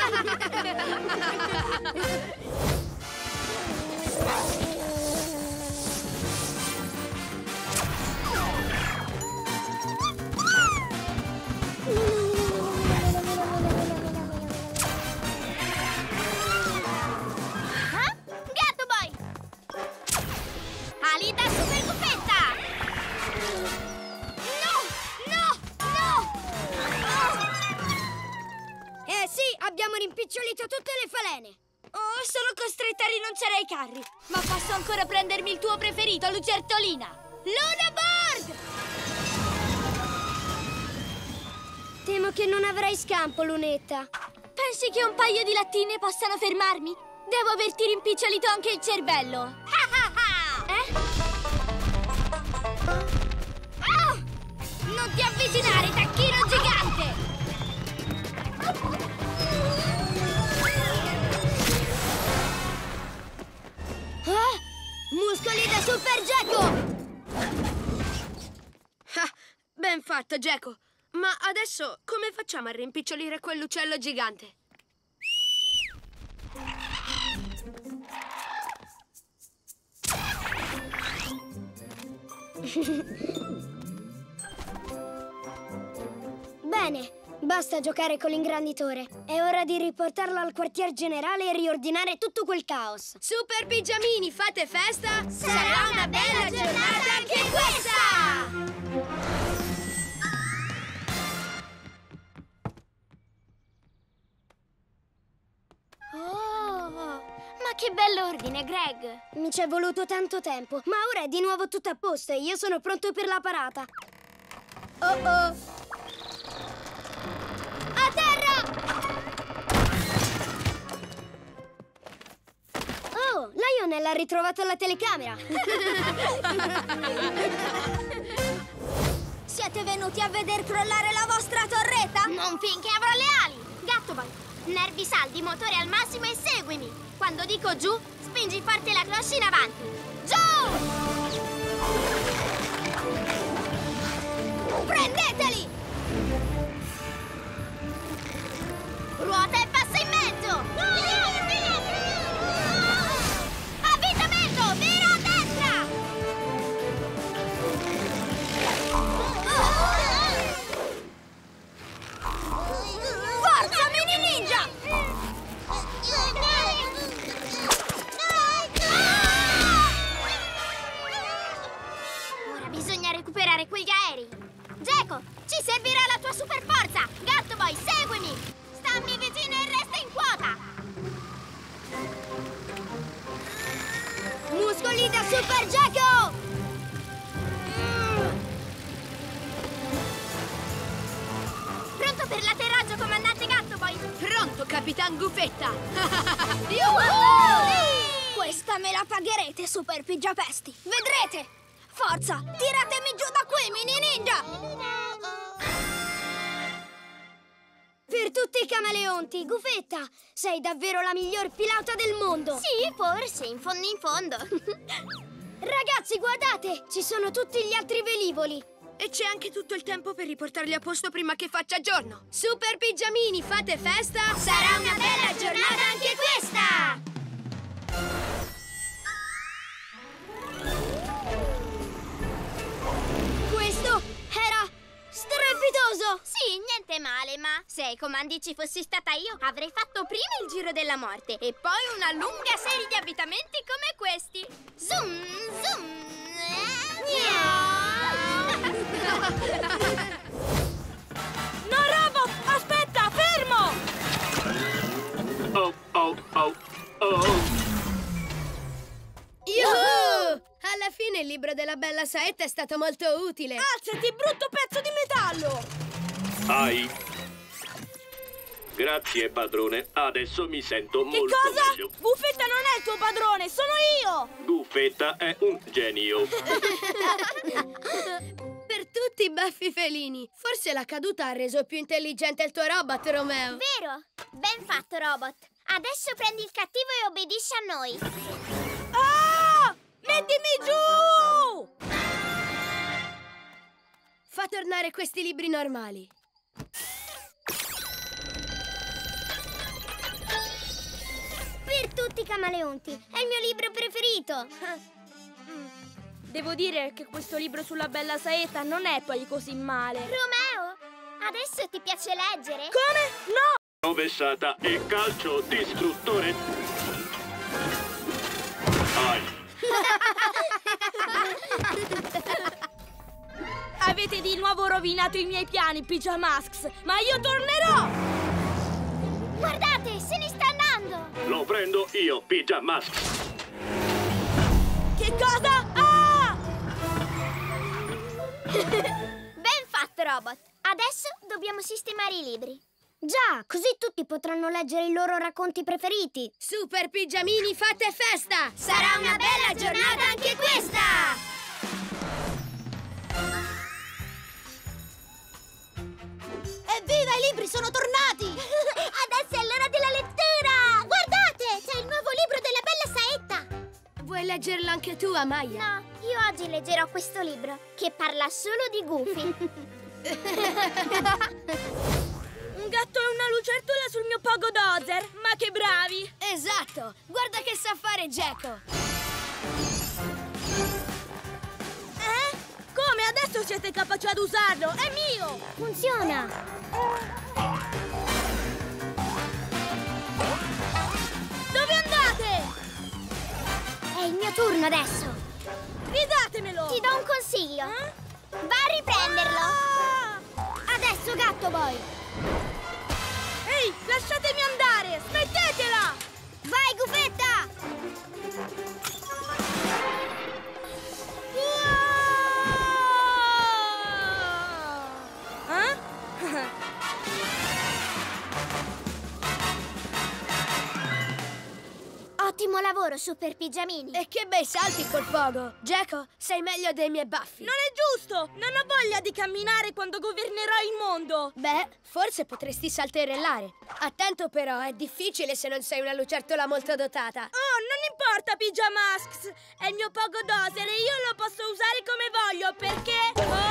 Gatto Boy! Alita super buffetta! abbiamo rimpicciolito tutte le falene. Oh, sono costretta a rinunciare ai carri. Ma posso ancora prendermi il tuo preferito, Lucertolina. Luna Board! Temo che non avrai scampo, Lunetta. Pensi che un paio di lattine possano fermarmi? Devo averti rimpicciolito anche il cervello. Ah! Non ti avvicinare, tacchino gigante! Muscoli da Super Gecko! Ben fatto, Gecko. Ma adesso come facciamo a rimpicciolire quell'uccello gigante? Bene, basta giocare con l'ingranditore. È ora di riportarlo al quartier generale e riordinare tutto quel caos. Super pigiamini, fate festa? Sarà una bella giornata anche questa! Oh, ma che bell'ordine, Greg! Mi ci è voluto tanto tempo, ma ora è di nuovo tutto a posto e io sono pronto per la parata. Oh! A terra! Oh, Lionel ha ritrovato la telecamera! Siete venuti a veder crollare la vostra torretta? Non finché avrò le ali! Gattoboy, nervi saldi, motore al massimo e seguimi! Quando dico giù, spingi forte la cloche in avanti! Giù! Prendeteli! Ruota e passa in mezzo! Avvitamento! Vira a destra! Forza, mini ninja! Ora bisogna recuperare quegli aerei. Gecko, ci servirà la tua super forza! Gattoboy, seguimi! Stammi vicino e resta in quota! Muscoli da Super Gecko! Pronto per l'atterraggio, comandante Gattoboy? Pronto, Capitan Gufetta! Questa me la pagherete, super pigiapesti! Vedrete! Forza, tiratemi giù da qui, mini ninja! Per tutti i camaleonti, Gufetta, sei davvero la miglior pilota del mondo! Sì, forse, in fondo. Ragazzi, guardate! Ci sono tutti gli altri velivoli! E c'è anche tutto il tempo per riportarli a posto prima che faccia giorno! Super pigiamini, fate festa? Sarà una bella giornata anche questa! Questo era strepitoso! Sì, niente male, ma se ai comandi ci fossi stata io, avrei fatto prima il giro della morte e poi una lunga serie di avvitamenti come questi. Zoom, zoom. No, Robot! Aspetta, fermo! Oh. Yuhu! Alla fine il libro della bella saetta è stato molto utile. Alzati, brutto pezzo di metallo! Ai. Grazie, padrone. Adesso mi sento Che molto cosa? meglio. Gufetta non è il tuo padrone, sono io! Gufetta è un genio. Per tutti i baffi felini. Forse la caduta ha reso più intelligente il tuo robot, Romeo. Vero? Ben fatto, Robot. Adesso prendi il cattivo e obbedisci a noi. Ah! Mettimi giù! Fa tornare questi libri normali. Per tutti i camaleonti, è il mio libro preferito! Devo dire che questo libro sulla bella saetta non è poi così male. Romeo, adesso ti piace leggere? Come? No! Rovesciata e calcio distruttore. Ai. Avete di nuovo rovinato i miei piani, Pyjamasks, ma io tornerò! Guardate! Lo prendo io, Pigia Mask. Che cosa? Ah! Ben fatto, robot. Adesso dobbiamo sistemare i libri. Già, così tutti potranno leggere i loro racconti preferiti. Super pigiamini, fate festa! Sarà una bella giornata anche questa! Evviva, i libri sono tornati! Adesso è l'ora della lettura! Guardate, c'è il nuovo libro della bella saetta! Vuoi leggerlo anche tu, Amaya? No, io oggi leggerò questo libro, che parla solo di Goofy. Un gatto e una lucertola sul mio Pogo Dozer! Ma che bravi! Esatto! Guarda che sa fare Geco! Come? Adesso siete capaci ad usarlo! È mio! Funziona! Dove andate? È il mio turno adesso! Ridatemelo! Ti do un consiglio. Va a riprenderlo. Adesso, Gatto Boy! Ehi, lasciatemi andare! Smettetela! Vai, Gufetta! Ottimo lavoro, Super Pigiamini. E che bei salti col fuoco! Geco, sei meglio dei miei baffi! Non è giusto! Non ho voglia di camminare quando governerò il mondo! Beh, forse potresti salterellare. Attento però, è difficile se non sei una lucertola molto dotata. Oh, non importa, Pigia Masks! È il mio Pogo Dozer e io lo posso usare come voglio perché...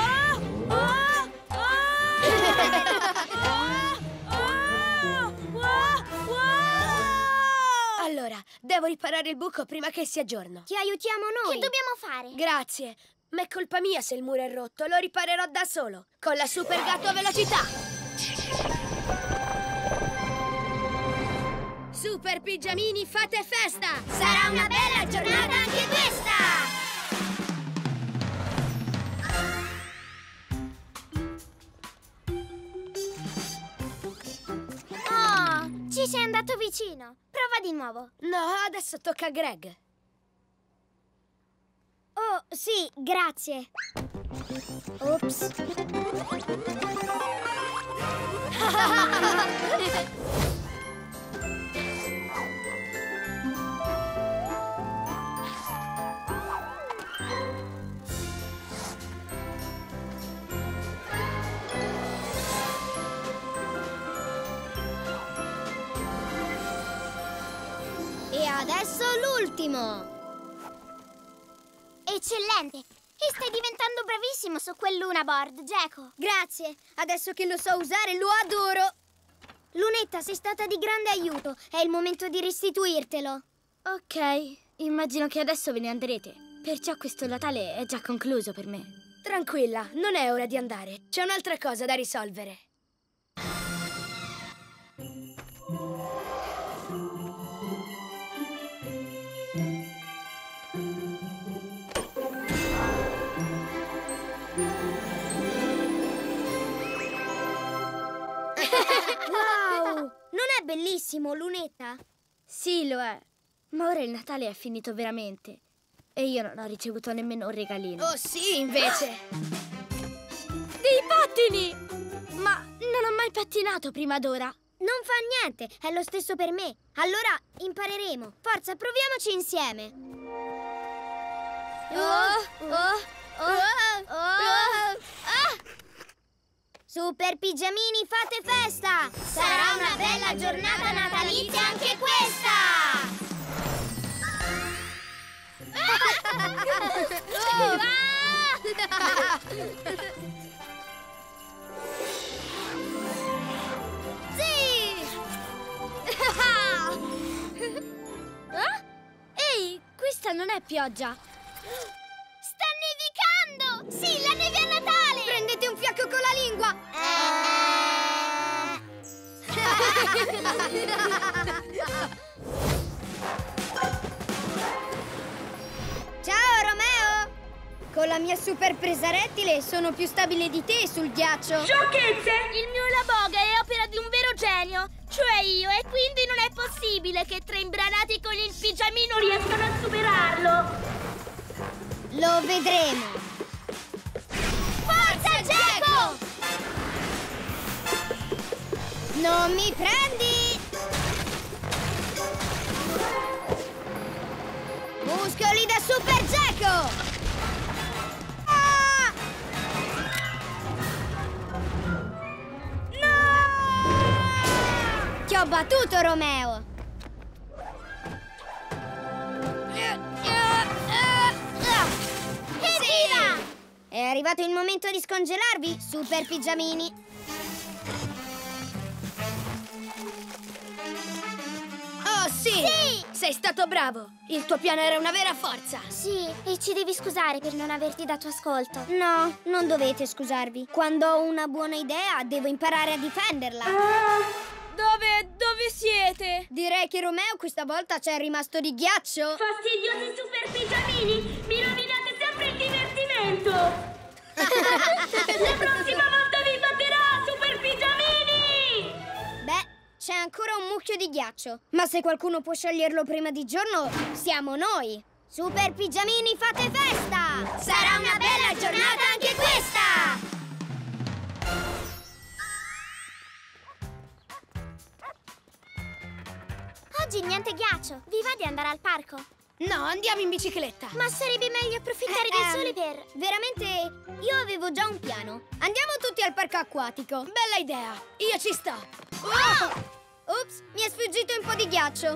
Allora, devo riparare il buco prima che sia giorno. Ti aiutiamo noi! Che dobbiamo fare? Grazie, ma è colpa mia se il muro è rotto. Lo riparerò da solo, con la Super Gatto a velocità. Super Pigiamini, fate festa! Sarà una bella giornata anche questa! Oh, ci sei andato vicino. Prova di nuovo. No, adesso tocca a Greg. Oh, sì, grazie. Ops. E adesso l'ultimo. Eccellente! E stai diventando bravissimo su quell'Unaboard, Geco. Grazie, adesso che lo so usare lo adoro. Lunetta, sei stata di grande aiuto. È il momento di restituirtelo. Ok, immagino che adesso ve ne andrete. Perciò questo Natale è già concluso per me. Tranquilla, non è ora di andare. C'è un'altra cosa da risolvere. Wow! Non è bellissimo, Lunetta? Sì, lo è. Ma ora il Natale è finito veramente. E io non ho ricevuto nemmeno un regalino. Oh sì, invece! Dei pattini! Ma non ho mai pattinato prima d'ora. Non fa niente, è lo stesso per me. Allora impareremo. Forza, proviamoci insieme. Super Pigiamini, fate festa! Sarà una bella giornata natalizia anche questa! Sì! Ehi, questa non è pioggia. Sta nevicando! Sì, la neve a Natale! Prendete un fiacco con la lingua! Ciao, Romeo! Con la mia super presa rettile sono più stabile di te sul ghiaccio. Sciocchezze! Il mio Laboga è opera di un vero genio, cioè io, e quindi non è possibile che 3 imbranati con il pigiamino riescano a superarlo. Lo vedremo. Forza, Geco! Non mi prendi! Muscoli da Super Geco! Ah! No! Ti ho battuto, Romeo! Evviva! È arrivato il momento di scongelarvi, Super Pigiamini! Oh, sì! Sei stato bravo! Il tuo piano era una vera forza! Sì, e ci devi scusare per non averti dato ascolto. No, non dovete scusarvi. Quando ho una buona idea, devo imparare a difenderla. Dove siete? Direi che Romeo questa volta c'è rimasto di ghiaccio. Fastidiosi super pigiamini! Mi rovinate sempre il divertimento! La prossima volta vi batterà, super pigiamini! Beh, c'è ancora un mucchio di ghiaccio. Ma se qualcuno può scioglierlo prima di giorno, siamo noi! Super Pigiamini, fate festa! Sarà una bella giornata anche questa! Oggi niente ghiaccio. Vi va di andare al parco? No, andiamo in bicicletta. Ma sarebbe meglio approfittare del sole per... Veramente, io avevo già un piano. Andiamo tutti al parco acquatico. Bella idea. Io ci sto. Ops, mi è sfuggito un po' di ghiaccio.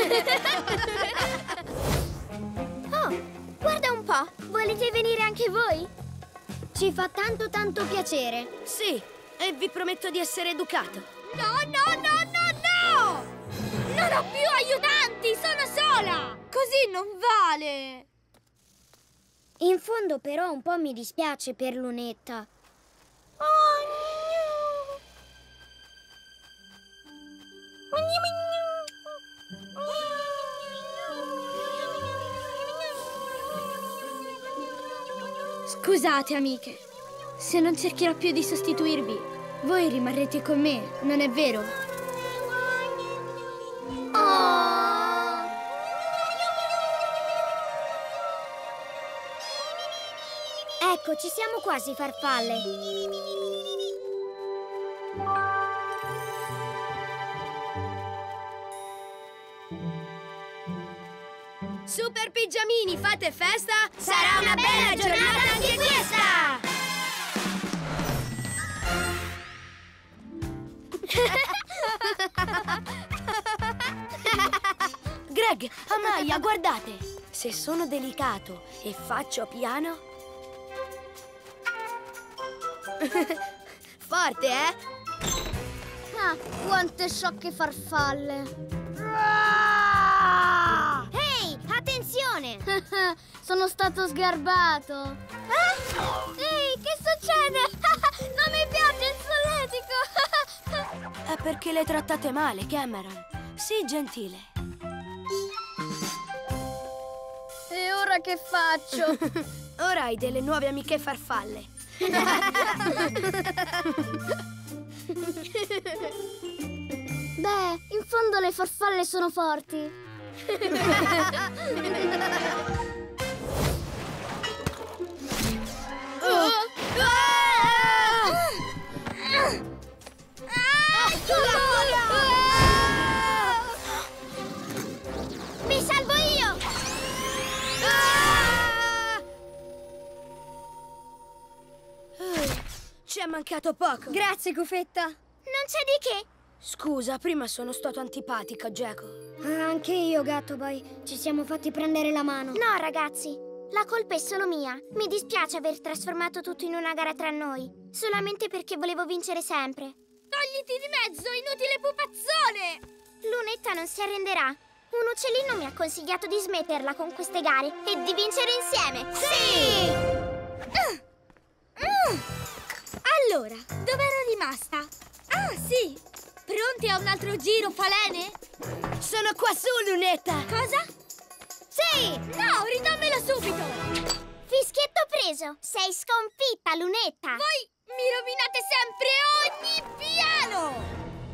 Oh, guarda un po'. Volete venire anche voi? Ci fa tanto piacere. Sì, e vi prometto di essere educato. No! Non ho più aiutanti, sono sola! Così non vale! In fondo però un po' mi dispiace per Lunetta. Scusate, amiche. Se non cercherò più di sostituirvi, voi rimarrete con me, non è vero? Ecco, ci siamo quasi, farfalle. Super Pigiamini, fate festa! Sarà una bella giornata anche questa! Greg, Amaya, guardate! Se sono delicato e faccio piano... Forte, eh? Ah, quante sciocche farfalle! Ehi, attenzione! Sono stato sgarbato! Ehi, che succede? Non mi piace il solletico! È perché le trattate male, Cameron. Sii gentile. E ora che faccio? Ora hai delle nuove amiche farfalle. Beh, in fondo le farfalle sono forti. Mi salvo io! Ci è mancato poco. Grazie, Gufetta. Non c'è di che! Scusa, prima sono stato antipatico, Geco. Anche io, Gattoboy. Ci siamo fatti prendere la mano. No, ragazzi, la colpa è solo mia. Mi dispiace aver trasformato tutto in una gara tra noi, solamente perché volevo vincere sempre. Togliti di mezzo, inutile pupazzone! Lunetta non si arrenderà. Un uccellino mi ha consigliato di smetterla con queste gare e di vincere insieme. Sì! Allora, dove ero rimasta? Ah, sì! Pronti a un altro giro, falene? Sono qua su, Lunetta! Cosa? Sì! No, ridammelo subito! Fischietto preso! Sei sconfitta, Lunetta! Voi mi rovinate sempre ogni piano!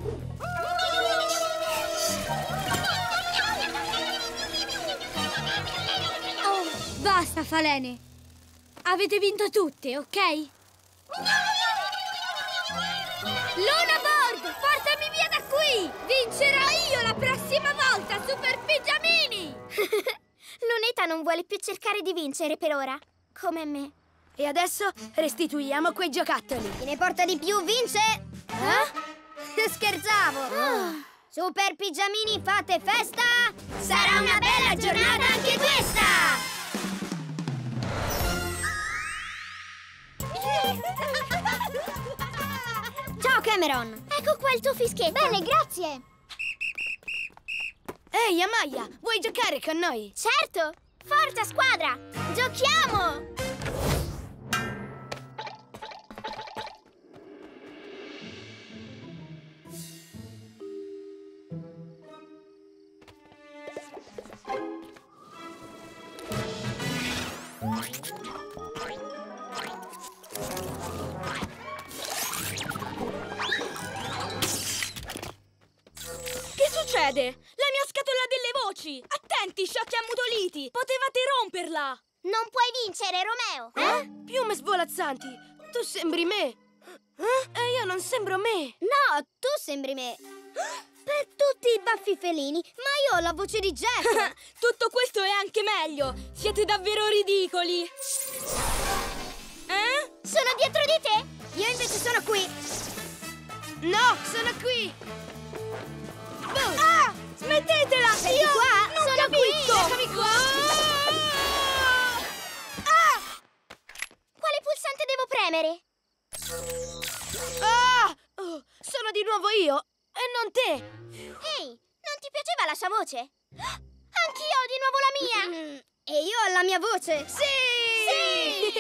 Oh, basta, falene! Avete vinto tutte, ok? Luna Board, portami via da qui! Vincerò io la prossima volta, Super Pigiamini! Lunetta non vuole più cercare di vincere per ora, come me. E adesso restituiamo quei giocattoli. Chi ne porta di più vince! Scherzavo! Super Pigiamini, fate festa! Sarà una bella giornata anche questa! Ciao Cameron! Ecco qua il tuo fischetto. Bene, grazie! Ehi, Amaya, vuoi giocare con noi? Certo! Forza squadra! Giochiamo! Che succede? La mia scatola delle voci! Attenti, sciocchi ammutoliti! Potevate romperla! Non puoi vincere, Romeo! Piume svolazzanti! Tu sembri me! E io non sembro me! No, tu sembri me! Per tutti i baffi felini, ma io ho la voce di Jack! Tutto questo è anche meglio! Siete davvero ridicoli! Sono dietro di te! Io invece sono qui! No, sono qui! Ah! Smettetela! Senti Io qua, non sono capisco! qui! Eccomi qua! Quale pulsante devo premere? Ah! Oh, sono di nuovo io e non te! Ehi, non ti piaceva la sua voce? Anch'io ho di nuovo la mia! E io ho la mia voce! Sì!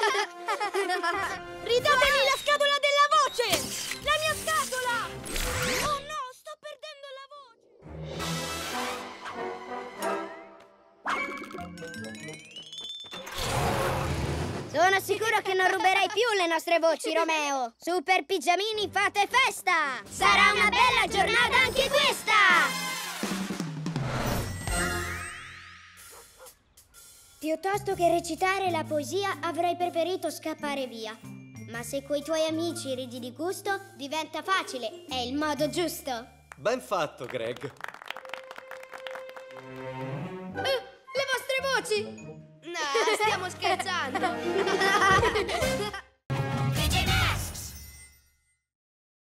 Ridatemi la scatola della voce! La mia scatola! Oh no, sto perdendo la voce! Sono sicuro che non ruberai più le nostre voci, Romeo! Super Pigiamini, fate festa! Sarà una bella giornata anche questa! Piuttosto che recitare la poesia, avrei preferito scappare via. Ma se coi tuoi amici ridi di gusto, diventa facile. È il modo giusto. Ben fatto, Greg. Le vostre voci! No, stiamo scherzando!